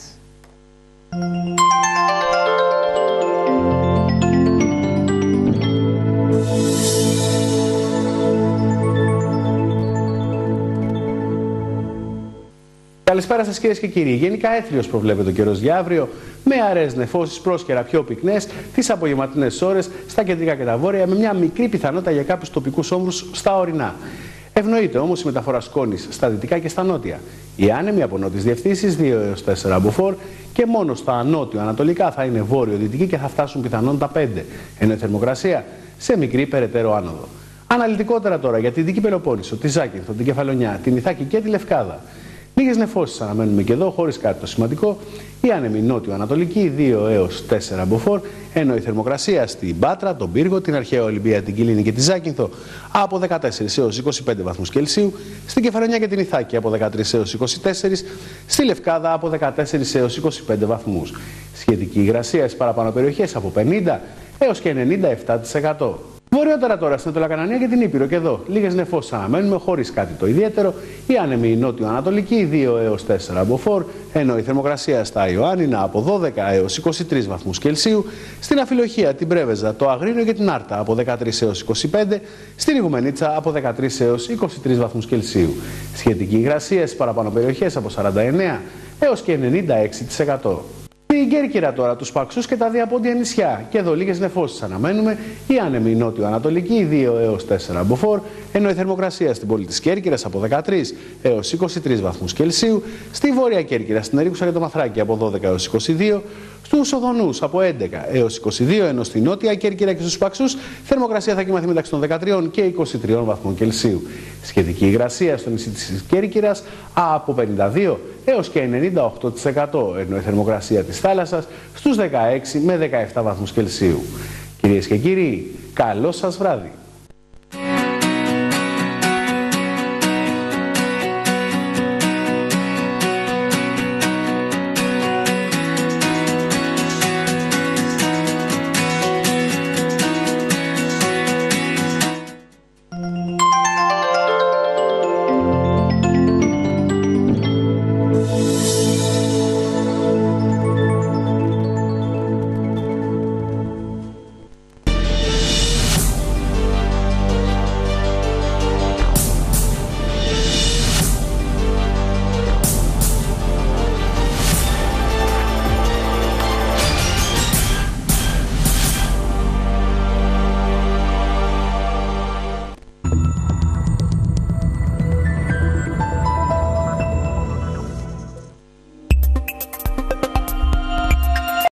Καλησπέρα σας, κυρίες και κύριοι. Γενικά έθριος προβλέπεται ο καιρός για αύριο, με αραιές νεφώσεις, πρόσκαιρα πιο πυκνές τις απογευματινές ώρες στα κεντρικά και τα βόρεια, με μια μικρή πιθανότητα για κάποιους τοπικούς όμβρους στα ορεινά. Ευνοείται όμως η μεταφορά σκόνης στα δυτικά και στα νότια. Οι άνεμοι από νότιες διευθύνσεις δύο έως τέσσερα μποφόρ και μόνο στα νότιο-ανατολικά θα είναι βόρειο-δυτική και θα φτάσουν πιθανόν τα πέντε, ενώ η θερμοκρασία σε μικρή περαιτέρω άνοδο. Αναλυτικότερα τώρα για την Δυτική Πελοπόννησο, τη Ζάκυνθο, την Κεφαλονιά, την Ιθάκη και τη Λευκάδα. Λίγες νεφώσεις αναμένουμε και εδώ, χωρίς κάτι το σημαντικό. Η άνεμη νότιο-ανατολική δύο έως τέσσερα μποφόρ, ενώ η θερμοκρασία στην Πάτρα, τον Πύργο, την Αρχαία Ολυμπία, την Κιλίνη και τη Ζάκυνθο από δεκατέσσερις έως είκοσι πέντε βαθμούς Κελσίου, στην Κεφαλονιά και την Ιθάκη από δεκατρείς έως είκοσι τέσσερα, στη Λευκάδα από δεκατέσσερις έως είκοσι πέντε βαθμούς. Σχετική υγρασία στις παραπάνω περιοχές από πενήντα έως και ενενήντα επτά τοις εκατό. Βορειότερα τώρα στην Ανατολοκανανία και την Ήπειρο και εδώ λίγες νεφώσεις αναμένουμε χωρίς κάτι το ιδιαίτερο. Η άνεμη νότιο-ανατολική δύο έως τέσσερα μποφόρ, ενώ η θερμοκρασία στα Ιωάννινα από δώδεκα έως είκοσι τρεις βαθμούς Κελσίου, στην Αφιλοχία, την Πρέβεζα, το Αγρίνιο και την Άρτα από δεκατρείς έως είκοσι πέντε, στην Ιγουμενίτσα από δεκατρείς έως είκοσι τρεις βαθμούς Κελσίου. Σχετική υγρασία στις παραπάνω περιοχές από σαράντα εννέα έως και ενενήντα έξι τοις εκατό. Στην Κέρκυρα τώρα, τους Παξούς και τα διαπόντια νησιά. Και εδώ λίγες νεφώσεις αναμένουμε. Η άνεμη νότιο-ανατολική δύο έως τέσσερα μποφόρ, ενώ η θερμοκρασία στην πόλη της Κέρκυρας από δεκατρείς έως είκοσι τρεις βαθμούς Κελσίου, στη Βόρεια Κέρκυρα, στην Ερίκουσα και το Μαθράκι από δώδεκα έως είκοσι δύο, στους Οδονούς από έντεκα έως είκοσι δύο, ενώ στη Νότια Κέρκυρα και στους Παξούς θερμοκρασία θα κοιμαθεί μεταξύ των δεκατρία και είκοσι τρία βαθμών Κελσίου. Σχετική υγρασία στο νησί της Κέρκυρας από πενήντα δύο έως και ενενήντα οκτώ τοις εκατό, ενώ η θερμοκρασία της θάλασσας στους δεκαέξι με δεκαεπτά βαθμούς Κελσίου. Κυρίες και κύριοι, καλό σας βράδυ.